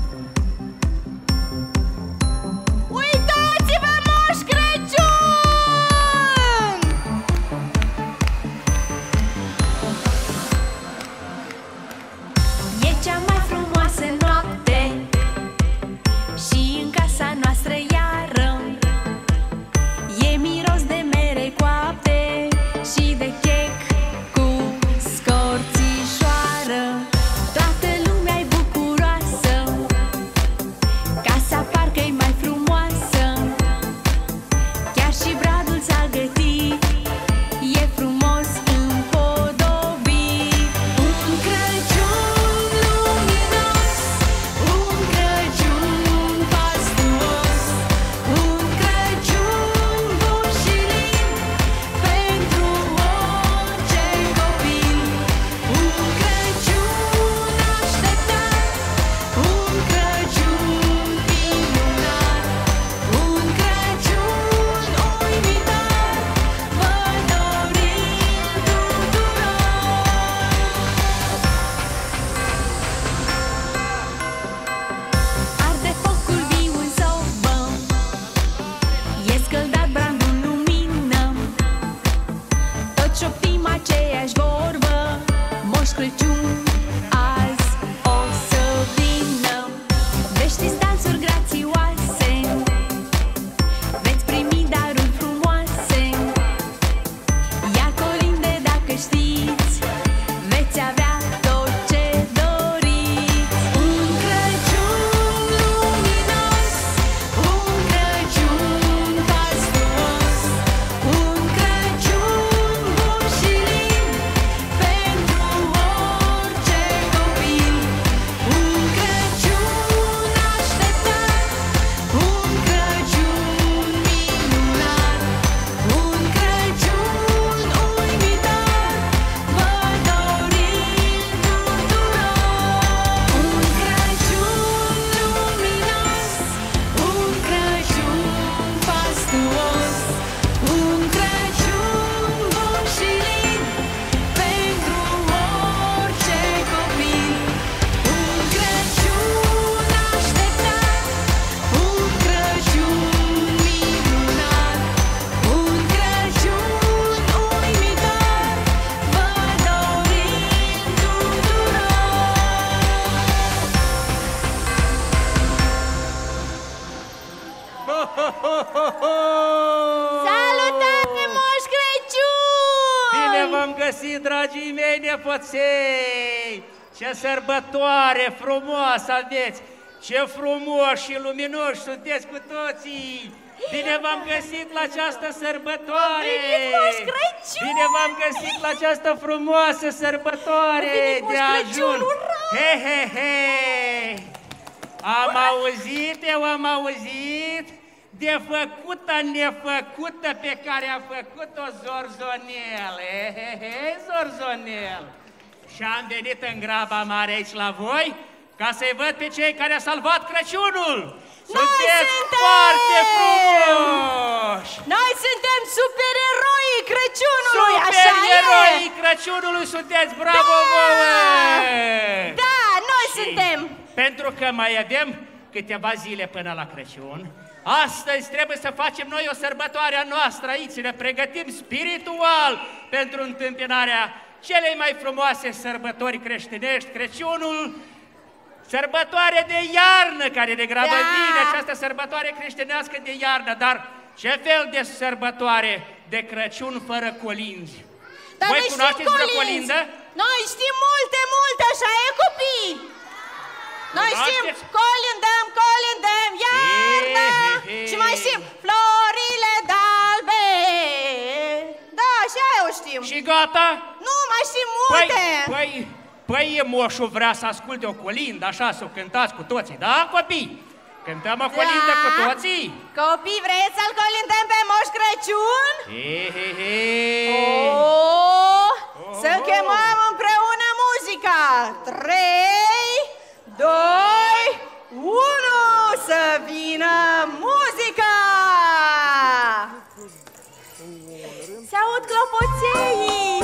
Uitați-vă, Moș Crăciun! E cea mai frumoasă noapte și în casa noastră iară e miros de mere coapte și de chec cu scorțișoară. Toată lumea-i bucuroasă, casa parcă-i mai frumoasă, chiar și bradul s-a gătit, e frumos împodobit. Un Crăciun luminos, un Crăciun fastuos, un Crăciun bun și lin pentru orice copil. Un Crăciun așteptat, un Crăciun minunat, un Crăciun uimitor, vă dorim tuturor. Arde focul viu în sobă, e scăldat brandul în lumină, toți șoptim aceeași vorbă, Moș Crăciun azi o să vină. Veți știți dansuri grațioase, veți primi daruri frumoase, iar colinde dacă știți, veți avea tot ce doriți. Un Crăciun luminos, un Crăciun fastuos, un Crăciun bun și lin pentru orice copil. Un Crăciun așteptat, un Crăciun minunat, un Crăciun uimitor, vă dorim tuturor. Un Crăciun luminos, un Crăciun fastuos, un Crăciun bun și lin pentru orice copil. Un Crăciun așteptat, un Crăciun minunat, un Crăciun uimitor, vă dorim tuturor. Salutare, Moș Crăciun! Bine v-am găsit, dragii mei nepoței! Ce sărbătoare frumoasă aveți! Ce frumoși și luminoși sunteți cu toții! Bine v-am găsit la această sărbătoare! Moș Crăciun! Bine v-am găsit la această frumoasă sărbătoare de ajun! He, he, he! Am auzit, eu am auzit de făcută nefăcută pe care a făcut-o Zorzonel. He, he, he, Zorzonel! Și am venit în graba mare aici la voi ca să-i văd pe cei care au salvat Crăciunul. Sunteți foarte frumoși! Noi suntem supereroii Crăciunului, așa e? Supereroii Crăciunului sunteți, bravo vouă! Da, noi Și suntem! pentru că mai avem câteva zile până la Crăciun, astăzi trebuie să facem noi o sărbătoare a noastră aici, ne pregătim spiritual pentru întâmpinarea celei mai frumoase sărbători creștinești, Crăciunul, sărbătoare de iarnă, care degrabă vine, această sărbătoare creștinească de iarnă, dar ce fel de sărbătoare de Crăciun fără colinzi? Dar Voi noi cunoașteți știm vreo colinzi. colindă? Noi știm multe, multe, așa e, copii? Noi știm, Cunoașteți? colindăm, colindăm, iarnă! Și mai știm, florile d'albe, da, știm. Și gata? Nu, mai știm multe. Păi, moșul vrea să asculte o colindă, așa, să o cântați cu toții, da, copii? Cântăm o colindă cu toții? Copii, vreți să-l colindăm pe Moș Crăciun? Să chemăm împreună muzica. 3, 2, 1, să vină muzica! Se aud clopoței!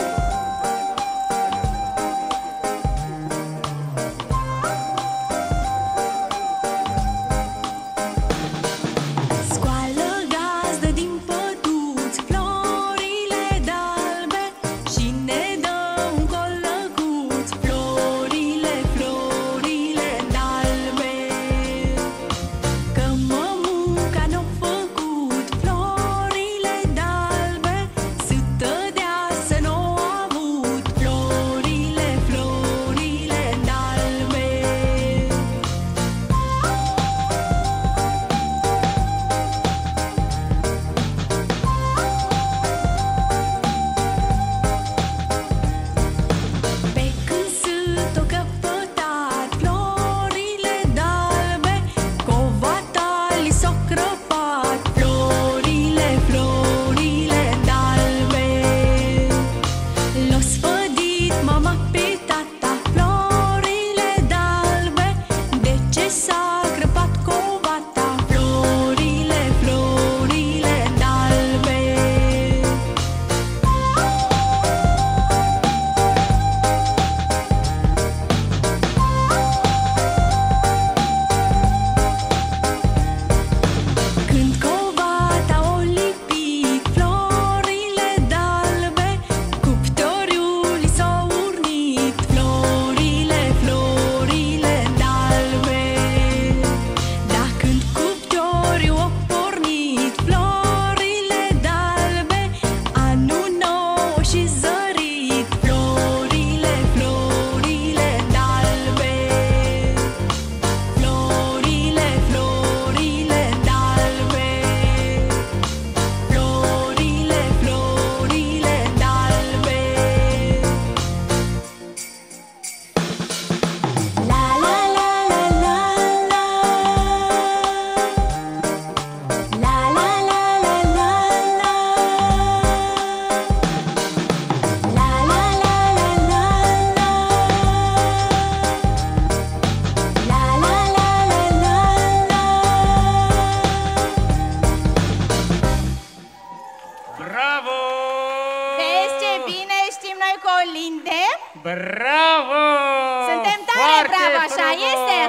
Bravo! Suntem tare bravo, așa este?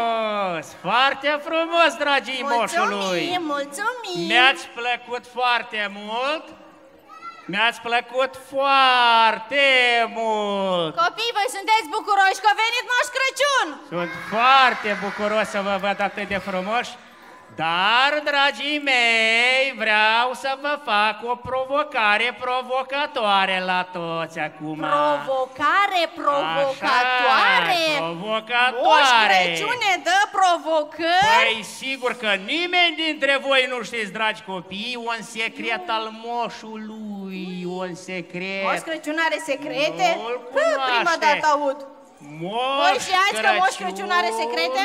Foarte frumos, dragii moșului! Mulțumim! Mi-ați plăcut foarte mult! Mi-ați plăcut foarte mult! Copii, voi sunteți bucuroși că a venit Moș Crăciun? Sunt foarte bucuros să vă văd atât de frumoși, dar, dragii mei, vreau să vă fac o provocare provocatoare la toți acum. Provocare provocatoare? Așa, provocatoare! Moș Crăciun ne dă provocări? Păi, sigur că nimeni dintre voi nu știți, dragi copii, un secret al moșului, un secret. Moș Crăciun are secrete? Nu-l cunoaște. Prima dată aud. Voi știați că Moș Crăciun are secrete?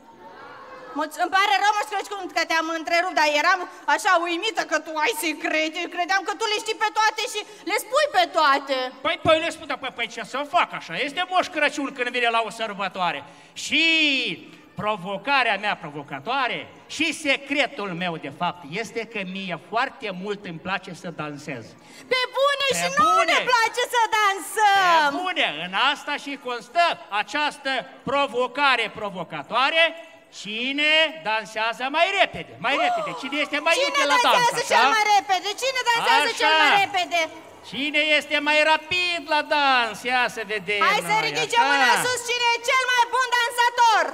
Îmi pare rău, Moș Crăciun, că te-am întrerupt, dar eram așa uimită că tu ai secrete. Credeam că tu le știi pe toate și le spui pe toate. Păi le spun, păi ce să fac așa? Este Moș Crăciun când vine la o sărbătoare. Și provocarea mea provocatoare și secretul meu, de fapt, este că mie foarte mult îmi place să dansez. Pe bune, și nouă ne place să dansăm! Pe bune, în asta și constă această provocare provocatoare. Cine dansează mai repede? Mai repede. Cine este mai iute la dans? Cine dansează cel mai repede? Cine dansează cel mai repede? Cine este mai rapid la dans? Ia să vedem. Hai să ridicem mâna sus. Cine e cel mai bun dansator?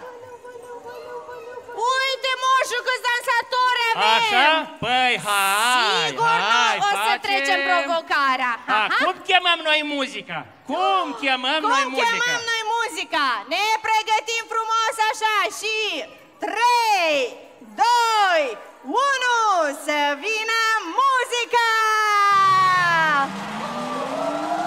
Uite, moșu, câți dansatori avem! Așa? Păi, hai! Sigur, o să trecem provocarea. Cum chemăm noi muzica? Cum chemăm noi muzica? Cum chemăm noi muzica? Ne pregătim frumos așa și 3, 2, 1, să vină muzica!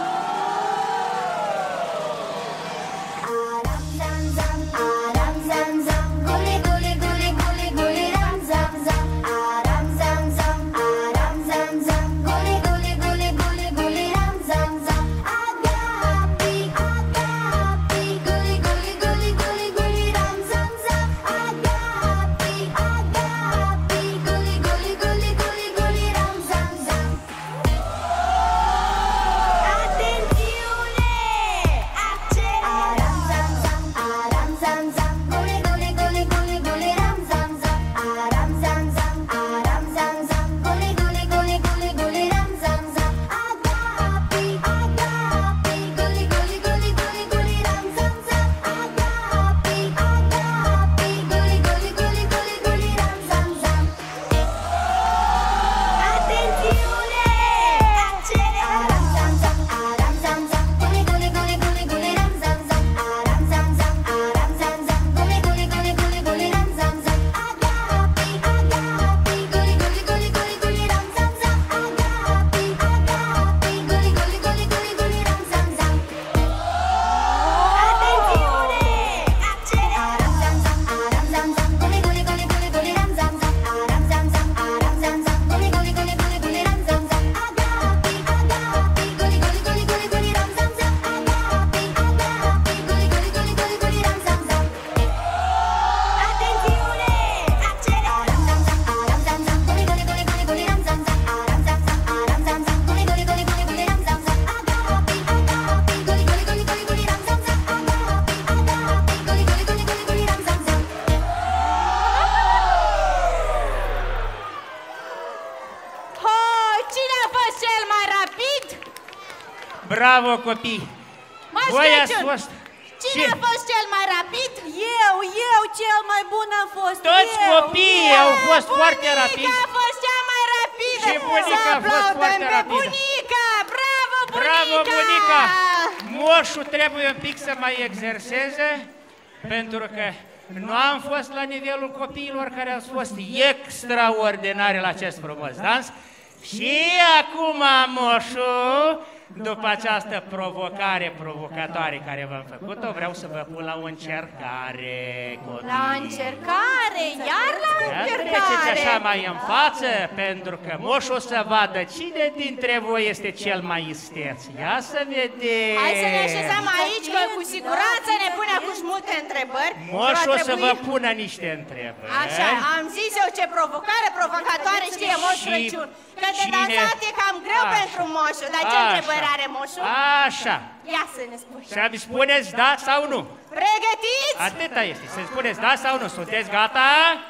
Bravo, copii! Voi ați fost... Cine a fost cel mai rapid? Eu cel mai bun am fost. Toți copiii au fost foarte rapizi. Bunica a fost cea mai rapidă. Și bunica a fost foarte rapidă. Bunica! Bravo, bunica! Bravo, bunica! Moșul trebuie un pic să mai exerseze, pentru că nu am fost la nivelul copiilor care au fost extraordinari la acest frumos dans. Și acum, moșul, după această provocare provocatoare care v-am făcut-o, vreau să vă pun la o încercare, copii. La încercare? Iar la încercare? Treceți așa mai în față, pentru că moșul o să vadă cine dintre voi este cel mai isteț. Ia să vedem. Hai să ne așezăm aici, că cu siguranță ne pune acum multe întrebări. Moșul o să vă pună niște întrebări. Așa, am zis eu ce provocare provocatoare știe Moș Crăciun. Că de dansat e cam greu pentru moșul, dar ce întrebări are moșul? Așa. Ia să ne spui. Și-mi spuneți da sau nu? Pregătiți? Atâta este, să-mi spuneți da sau nu. Sunteți gata?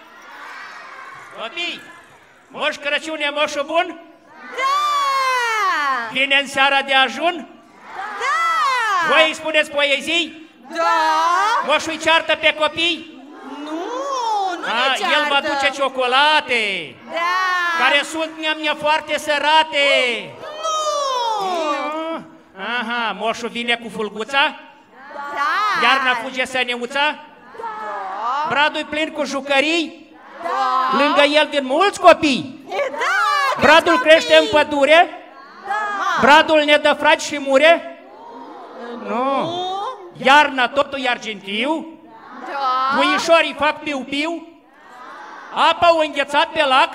Copii, Moș Crăciun e moșul bun? Da! Vine în seara de ajun? Da! Voi îi spuneți poezii? Da! Moșul îi ceartă pe copii? Nu ne ceartă. El vă duce ciocolate, Da! care sunt neam foarte sărate. Nu! Aha, moșul vine cu fulguța? Da! Iarna fuge săneuța? Da! Bradul-i plin cu jucării? Da! Lângă el vin mulți copii? Da! Bradul crește în pădure? Da! Bradul ne dă fragi și mure? Nu! Iarna totul e argintiu? Da! Puișorii fac piu-piu? Apa o înghețat pe lac?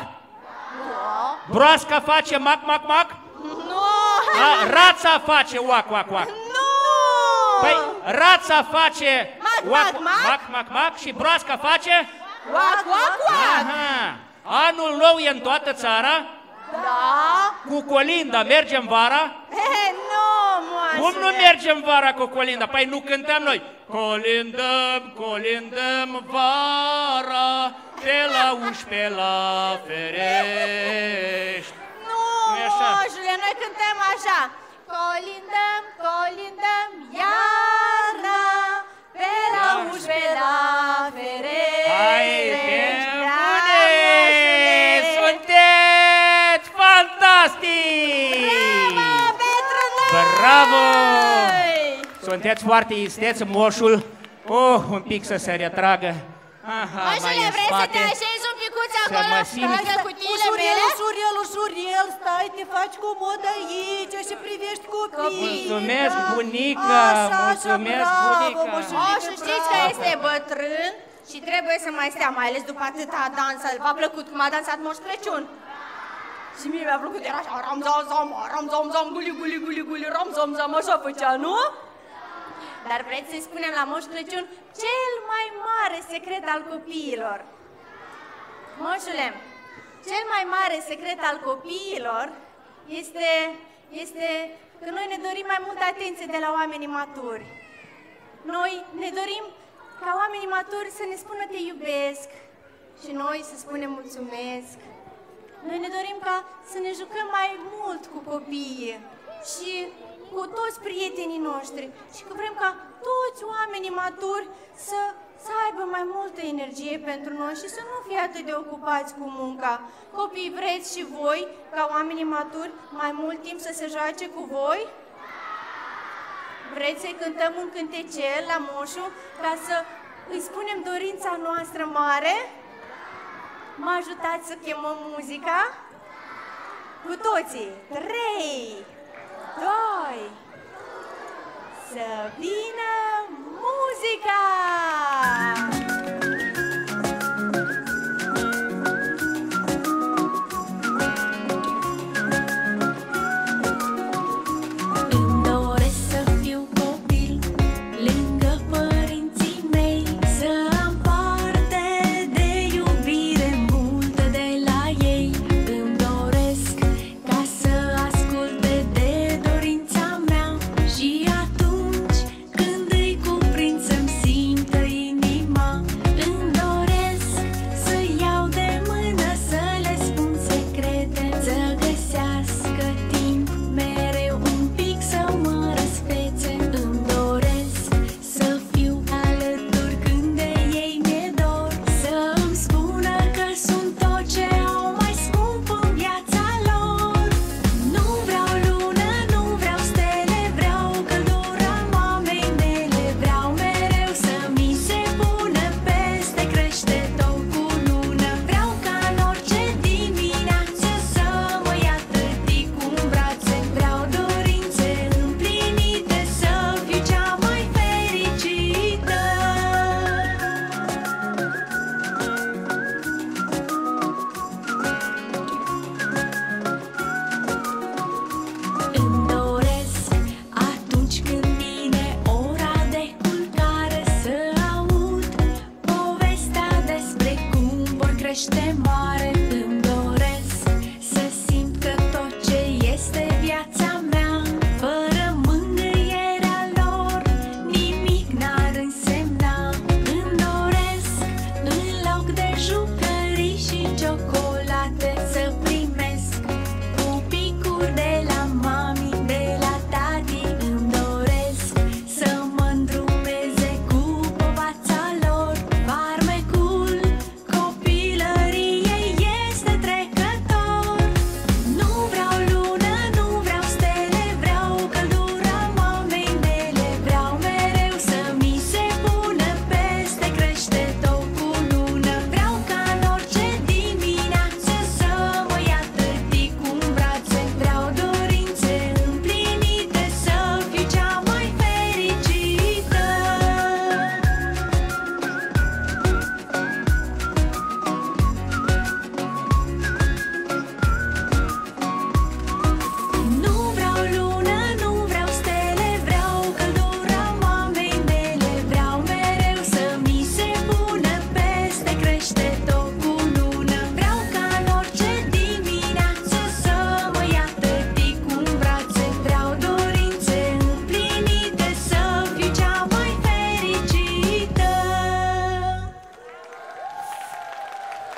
Broasca face mac-mac-mac? Nu! Rața face oac-oac-oac? Nu! Păi, rața face Mac-mac-mac? mac și broasca face? Oac-oac-oac! Aha. Anul nou e în toată țara? Da! Cu colinda mergem vara? Nu, moșule! Cum nu mergem vara cu colinda? Păi nu cântăm noi. Colindăm, colindăm vara, pe la uși, pe la ferești. Nu, moșule, noi cântăm așa. Colindăm, colindăm iarna, pe la uși, pe la ferești. Hai, pe Da, bune! moșule! Sunteți fantastici! Bravo pentru noi! Bravo! Sunteți foarte isteți, moșul. Un pic să se retragă. Aha, mai Moșule, în vrei să spate. te așezi un picuț acolo? mă simt. Lângă cutiile mele? Ușurel, stai, te faci comod aici și privești copiii. Mulțumesc, da. bunica, Așa, mulțumesc, bravo, bunica. moșulică, Moșul știți că bravo. este bătrân și trebuie să mai stea, mai ales după atâta dansă. V-a plăcut cum a dansat Moș Crăciun? Și mie mi-a plăcut, era așa, ram-zam-zam, guli-guli-guli-guli, ram-zam-zam, așa făcea, nu? Dar vreți să-i spunem la Moș Crăciun cel mai mare secret al copiilor? Moșule, cel mai mare secret al copiilor este că noi ne dorim mai multă atenție de la oamenii maturi. Noi ne dorim ca oamenii maturi să ne spună te iubesc și noi să spunem mulțumesc. Noi ne dorim ca să ne jucăm mai mult cu copiii și cu toți prietenii noștri și că vrem ca toți oamenii maturi să aibă mai multă energie pentru noi și să nu fie atât de ocupați cu munca. Copii, vreți și voi, ca oamenii maturi, mai mult timp să se joace cu voi? Vreți să-i cântăm un cântecel la moșu ca să îi spunem dorința noastră mare? Mă ajutați să chemăm muzica? Cu toții! 3, 2, să vină muzica! Îmi doresc să fiu copil lângă părinții mei, să am parte de iubire multă de la ei. Îmi doresc ca să asculte de dorința mea și atunci când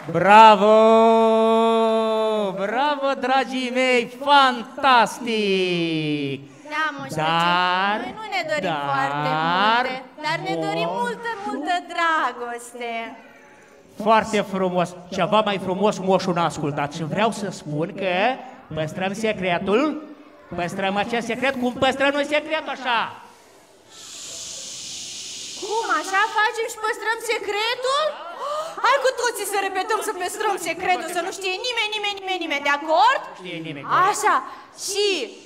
Bravo! Bravo, dragii mei! Fantastic! Da, Moș Crăciun, noi nu ne dorim foarte multe, dar ne dorim multă dragoste. Foarte frumos! Ceva mai frumos, moșul n-a ascultat și vreau să spun că păstrăm secretul, păstrăm acest secret, cum păstrăm noi secretul așa? Cum, așa facem și păstrăm secretul? Hai cu toții să repetăm să păstrăm secretul, să nu știe nimeni, de acord? Nu știe nimeni. Așa, și...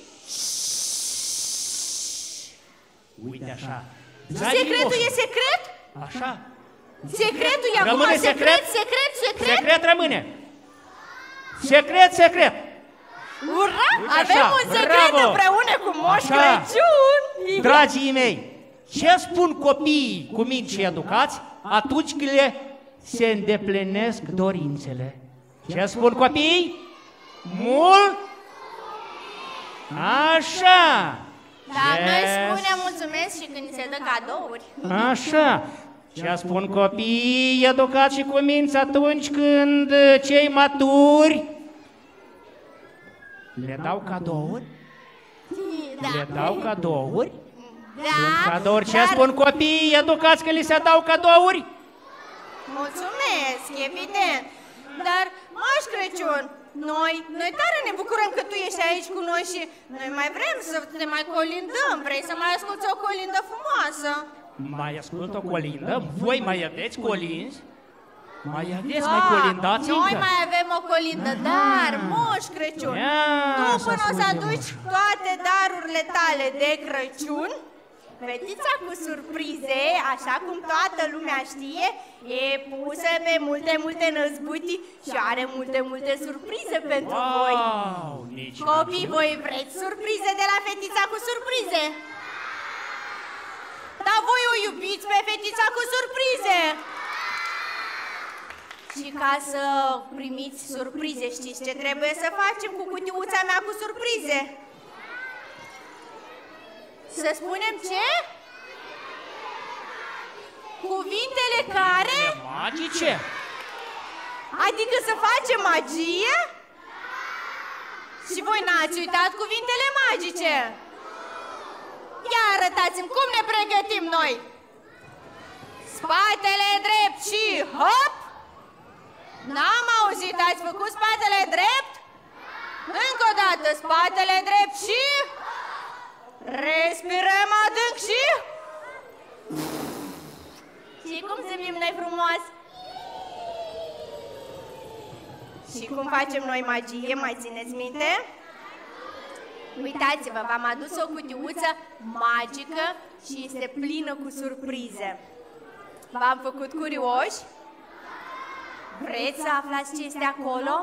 Uite așa. Secretul e secret? Așa. Secretul e acum Rămâne secret? Secret rămâne. Secret. Ura! Uite Avem așa, un secret bravo! împreună cu Moș Așa. Crăciun! Dragii mei, ce spun copiii cu minți și educați atunci când le se îndeplinesc dorințele? Ce spun copiii? Mult? Așa. Dar noi spunem mulțumesc și când ni se dă cadouri. Așa. Ce spun copiii educați și cu minți atunci când cei maturi le dau cadouri? Le dau cadouri? Da, Cadouri, ce spun copiii educați că li se dau cadouri? mulțumesc, evident. Dar, Moș Crăciun, noi tare ne bucurăm că tu ești aici cu noi și noi mai vrem să te mai colindăm. Vrei să mai asculți o colindă frumoasă? Mai ascult o colindă? Voi mai aveți colinzi? Mai aveți, mai colindați noi încă? mai avem o colindă, dar, Moș Crăciun, tu până o să aduci toate darurile tale de Crăciun, fetița cu surprize, așa cum toată lumea știe, e pusă pe multe năzbutii și are multe surprize pentru voi. Copii, voi vreți surprize de la fetița cu surprize? Dar voi o iubiți pe fetița cu surprize? Și ca să primiți surprize, știți ce trebuie să facem cu cutiuța mea cu surprize? Să spunem ce? Cuvintele care? Magice? Adică să facem magie? Și voi n-ați uitat cuvintele magice? Ia arătați-mi cum ne pregătim noi! Spatele drept și hop! N-am auzit, ați făcut spatele drept? Încă o dată, spatele drept și... Respirăm adânc și... Și cum zâmbim noi frumos? Și cum facem noi magie, mai țineți minte? Uitați-vă, v-am adus o cutiuță magică și este plină cu surprize. V-am făcut curioși? Vreți să aflați ce este acolo?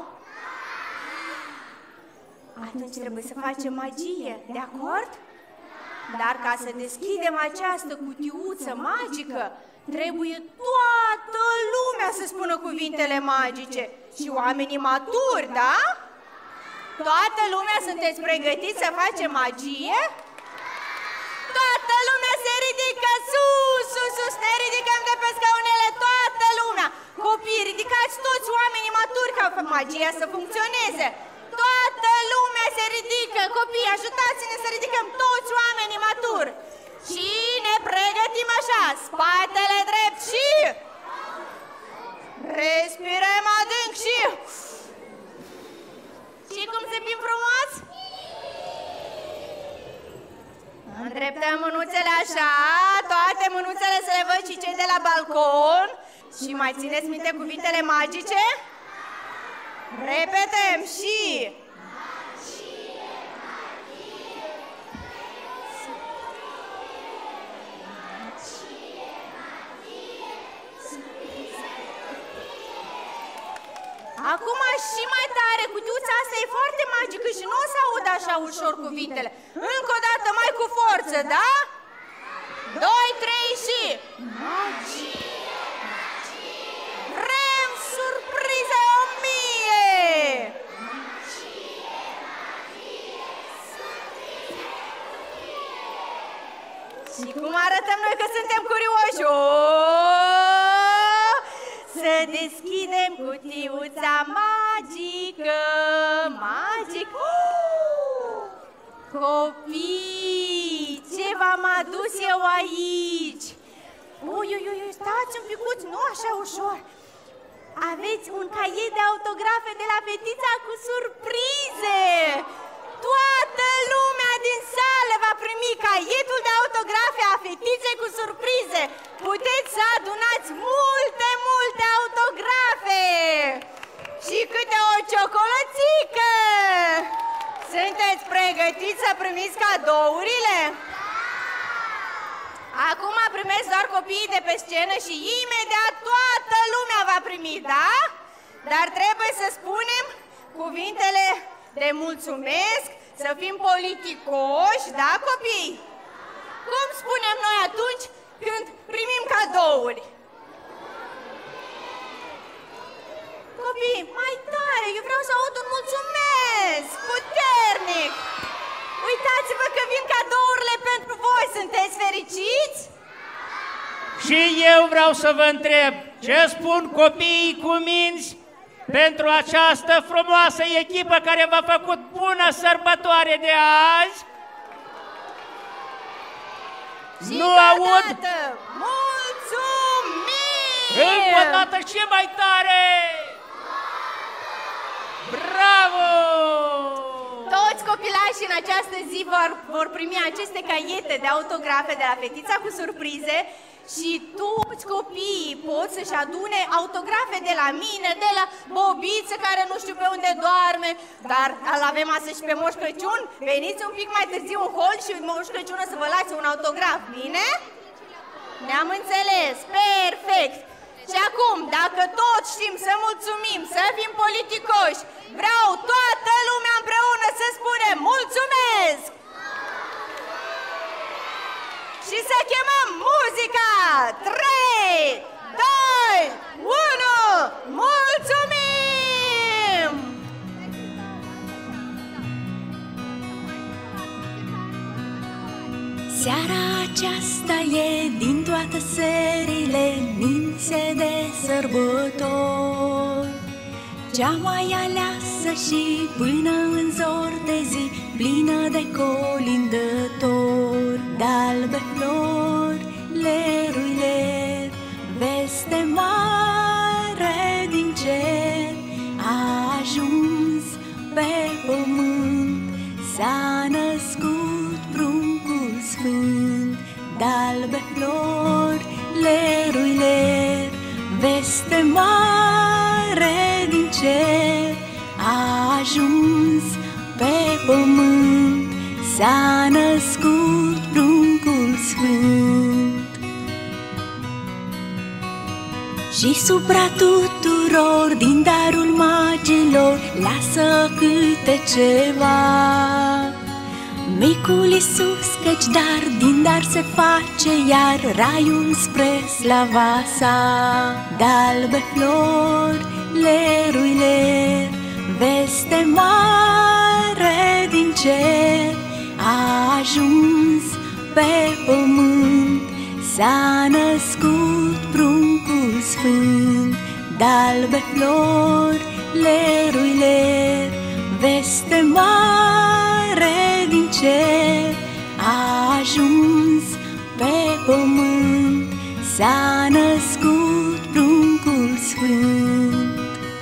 Atunci trebuie să facem magie, de acord? Dar ca să deschidem această cutiuță magică, trebuie toată lumea să spună cuvintele magice. Și oamenii maturi, da? Toată lumea sunteți pregătiți să facem magie? Toată lumea se ridică sus, ne ridicăm de pe scaunele, toată lumea. Copii, ridicați toți oamenii maturi ca magia să funcționeze. Toată lumea se ridică, copii, ajutați-ne să ridicăm toți oamenii maturi. Și ne pregătim așa, spatele drept și... Respirăm adânc și... Și cum zâmbim frumos? Îndreptăm mânuțele așa, toate mânuțele să le văd și cei de la balcon. Și mai țineți minte cuvintele magice? Repetăm și... Acum și mai tare, cutiuța asta e foarte magică și nu o să aud așa ușor cuvintele. Încă o dată, mai cu forță, da? 2, 3 și... Magie! Vrem surprize 1000! Și cum arătăm noi că suntem curioși? Să deschidem cutiuța magică, magică. Copii, ce v-am adus eu aici? Ui, stați un picuț, nu așa ușor. Aveți un caiet de autografe de la fetița cu surprize. Toată lumea din sală va primi caietul de autografe a fetiței cu surprize. Puteți să adunați multe autografe și câte o ciocolățică. Sunteți pregătiți să primiți cadourile? Acum primesc doar copiii de pe scenă și imediat toată lumea va primi, da? Dar trebuie să spunem cuvintele de mulțumesc, să fim politicoși, da, copii? Cum spunem noi atunci când primim cadouri? Copii, mai tare, eu vreau să aud un mulțumesc, puternic! Uitați-vă că vin cadourile pentru voi, sunteți fericiți? Și eu vreau să vă întreb, ce spun copiii cu minți pentru această frumoasă echipă care v-a făcut bună sărbătoare de azi? Și nu aud? Mulțumim! Încă o dată, ce mai tare! Bravo! Toți copilașii în această zi vor primi aceste caiete de autografe de la fetița cu surprize și toți copiii pot să-și adune autografe de la mine, de la Bobiță, care nu știu pe unde doarme, dar îl avem astăzi și pe Moș Crăciun. Veniți un pic mai târziu în hol și Moș Crăciun o să vă lase un autograf, bine? Ne-am înțeles, perfect! Și acum, dacă toți știm să mulțumim, să fim politicoși, vreau toată lumea împreună să spunem mulțumesc! Și să chemăm muzica! 3, 2, 1, mulțumim! Seara aceasta e din toate serile ninse de sărbători, cea mai aleasă și până în zor de zi, plină de colindători. De-albe flori, lerui ler, veste mare din cer, a ajuns pe pământ, s-a născut pruncul sfânt. De-albe flori, lerui ler, veste mare din cer, a ajuns pe pământ, s-a născut pruncul sfânt. Și supra tuturor din darul magilor lasă câte ceva micul Iisus, căci dar din dar se face iar raiul spre slava sa. De-albe flori, lerui ler, veste mare din cer, a ajuns pe pământ, s-a născut pruncul sfânt. De-albe flori, lerui ler, veste mare din cer, a ajuns pe pământ, s-a născut pruncul sfânt.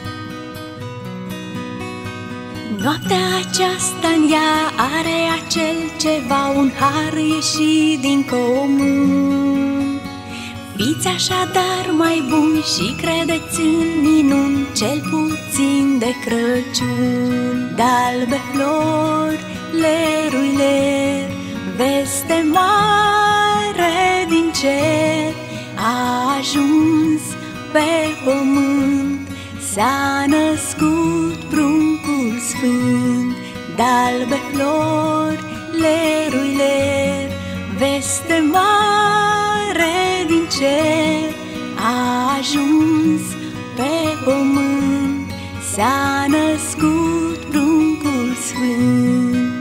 Noaptea aceasta-n ea are acel ceva, un har ieșit din comun. Fiți așadar mai buni și credeți în minuni, cel puțin de Crăciun. De-albe flori, lerui ler, veste mare din cer, a ajuns pe pământ, s-a născut pruncul sfânt. De-albe flori, lerui ler, veste mare din cer, a ajuns pe pământ, s-a născut pruncul sfânt.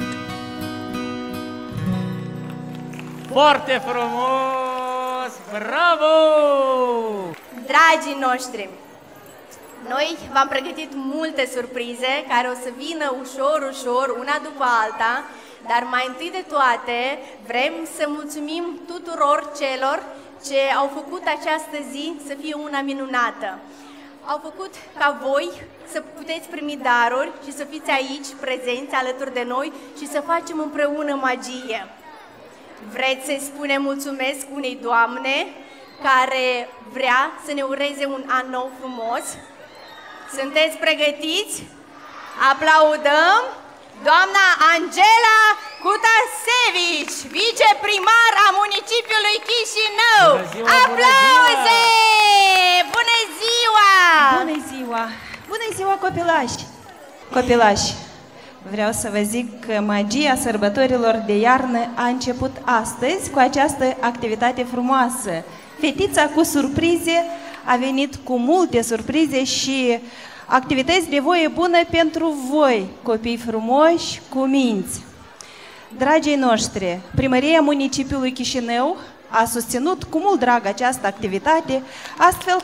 Foarte frumos! Bravo! Dragii noștri, Noi v-am pregătit multe surprize care o să vină ușor, ușor, una după alta, dar mai întâi de toate vrem să mulțumim tuturor celor ce au făcut această zi să fie una minunată. Au făcut ca voi să puteți primi daruri și să fiți aici, prezenți alături de noi și să facem împreună magie. Vreți să-i spunem mulțumesc unei doamne care vrea să ne ureze un an nou frumos? Sunteți pregătiți? Aplaudăm! Doamna Angela Cutasevici, viceprimar a municipiului Chișinău! Aplauze! Bună ziua! Bună ziua! Bună ziua, copilași! Copilași, vreau să vă zic că magia sărbătorilor de iarnă a început astăzi cu această activitate frumoasă. Fetița cu surprize a venit cu multe surprize și activități de voie bună pentru voi, copii frumoși cu minți. Dragii noștri, Primăria Municipiului Chișinău a susținut cu mult drag această activitate, astfel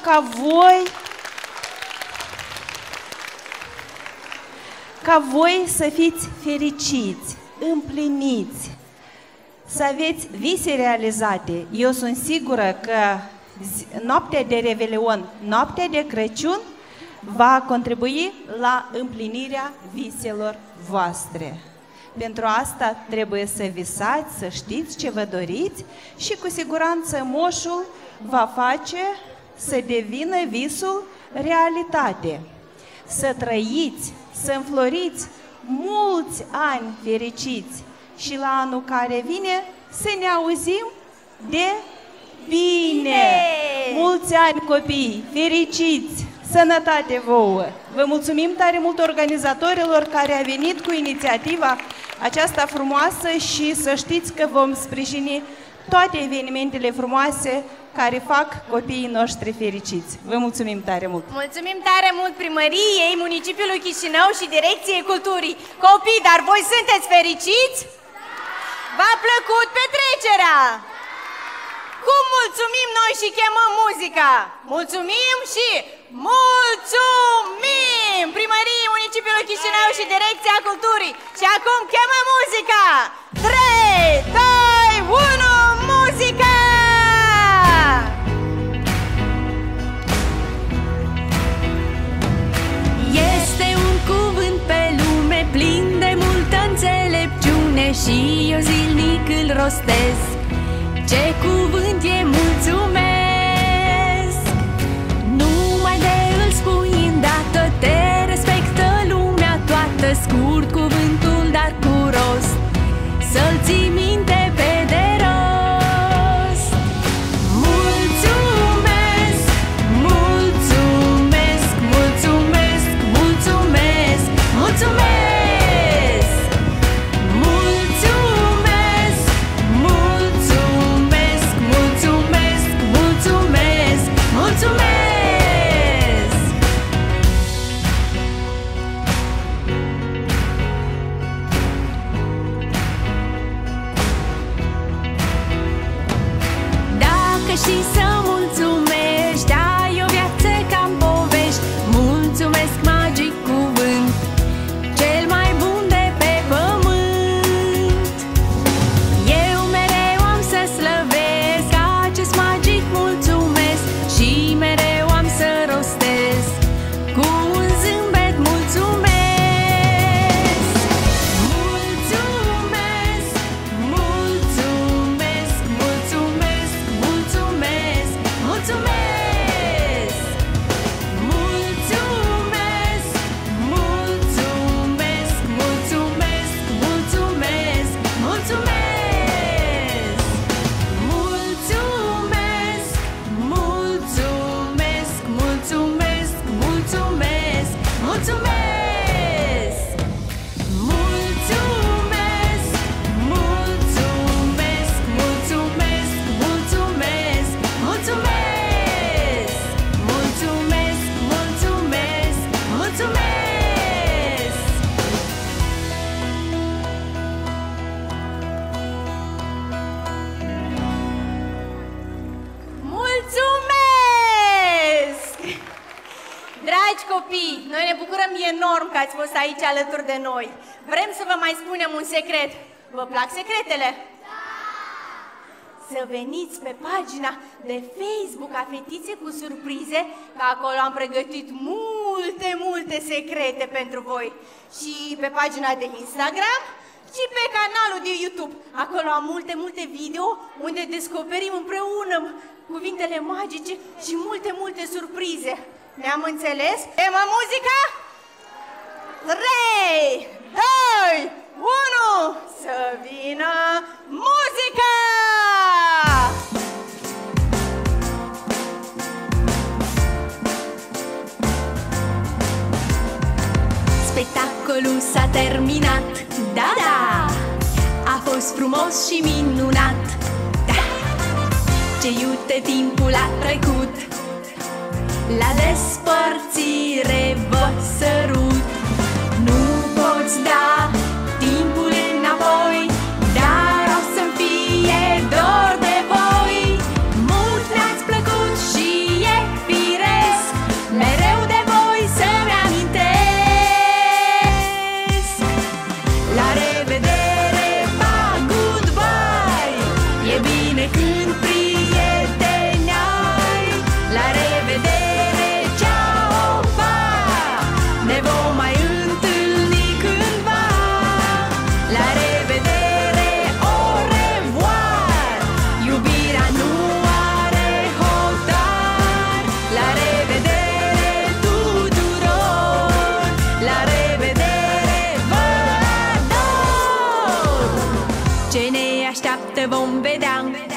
ca voi să fiți fericiți, împliniți, să aveți vise realizate. Eu sunt sigură că noaptea de Revelion, noaptea de Crăciun, va contribui la împlinirea viselor voastre. Pentru asta trebuie să visați, să știți ce vă doriți și cu siguranță moșul va face să devină visul realitate. Să trăiți, să înfloriți mulți ani fericiți și la anul care vine să ne auzim de bine! Mulți ani, copii, fericiți! Sănătate vouă! Vă mulțumim tare mult organizatorilor care au venit cu inițiativa aceasta frumoasă și să știți că vom sprijini toate evenimentele frumoase care fac copiii noștri fericiți. Vă mulțumim tare mult! Mulțumim tare mult Primăriei Municipiului Chișinău și Direcției Culturii. Copii, dar voi sunteți fericiți? V-a plăcut petrecerea? Cum mulțumim noi și chemăm muzica? Mulțumim și mulțumim Primăriei Municipiului Chișinău și Direcția Culturii. Și acum chemăm muzica! 3, 2, 1, muzica! Este un cuvânt pe lume plin de multă înțelepciune și eu zilnic îl rostesc. Ce cuvânt e mulțumesc! Numai de îl spui îndată, te respectă lumea toată. Scurt cuvântul, dar cu rost, să-l ții minte pe de rost. Mulțumesc, mulțumesc, mulțumesc, mulțumesc, mulțumesc! Și să mulțumești, ai o viață ca-n povești. Mulțumesc, magic cuvânt, cel mai bun de pe pământ. Eu mereu am să slăvesc acest magic mulțumesc și mereu am să rostesc cu un zâmbet mulțumesc. Mulțumesc, mulțumesc, mulțumesc, mulțumesc, ne bucurăm enorm că ați fost aici alături de noi. Vrem să vă mai spunem un secret. Vă plac secretele? Da! Să veniți pe pagina de Facebook a Fetițe cu Surprize, că acolo am pregătit multe secrete pentru voi. Și pe pagina de Instagram și pe canalul de YouTube. Acolo am multe video unde descoperim împreună cuvintele magice și multe surprize. Ne-am înțeles? Temă muzica? 3, 2, 1, să vină muzica! Spectacolul s-a terminat, da, a fost frumos și minunat, da. Ce iute timpul a trecut, la despărțire vă sărut. Nu poți da timpul înapoi, dar o să-mi fie dor de voi. Mult ne-ați plăcut și e firesc mereu de voi să-mi amintesc. La revedere, pa, goodbye, e bine când prieteni ai. La revedere, ciao, pa, ne vom mai întâlni cândva. La revedere, au revoir, iubirea nu are hotar. La revedere tuturor, la revedere, vă ador. Ce ne așteaptă vom vedea,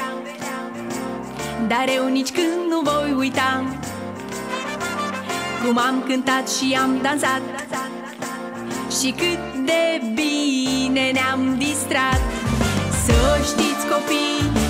dar eu nici când nu voi uita cum am cântat și am dansat și cât de bine ne-am distrat. Să știți, copii,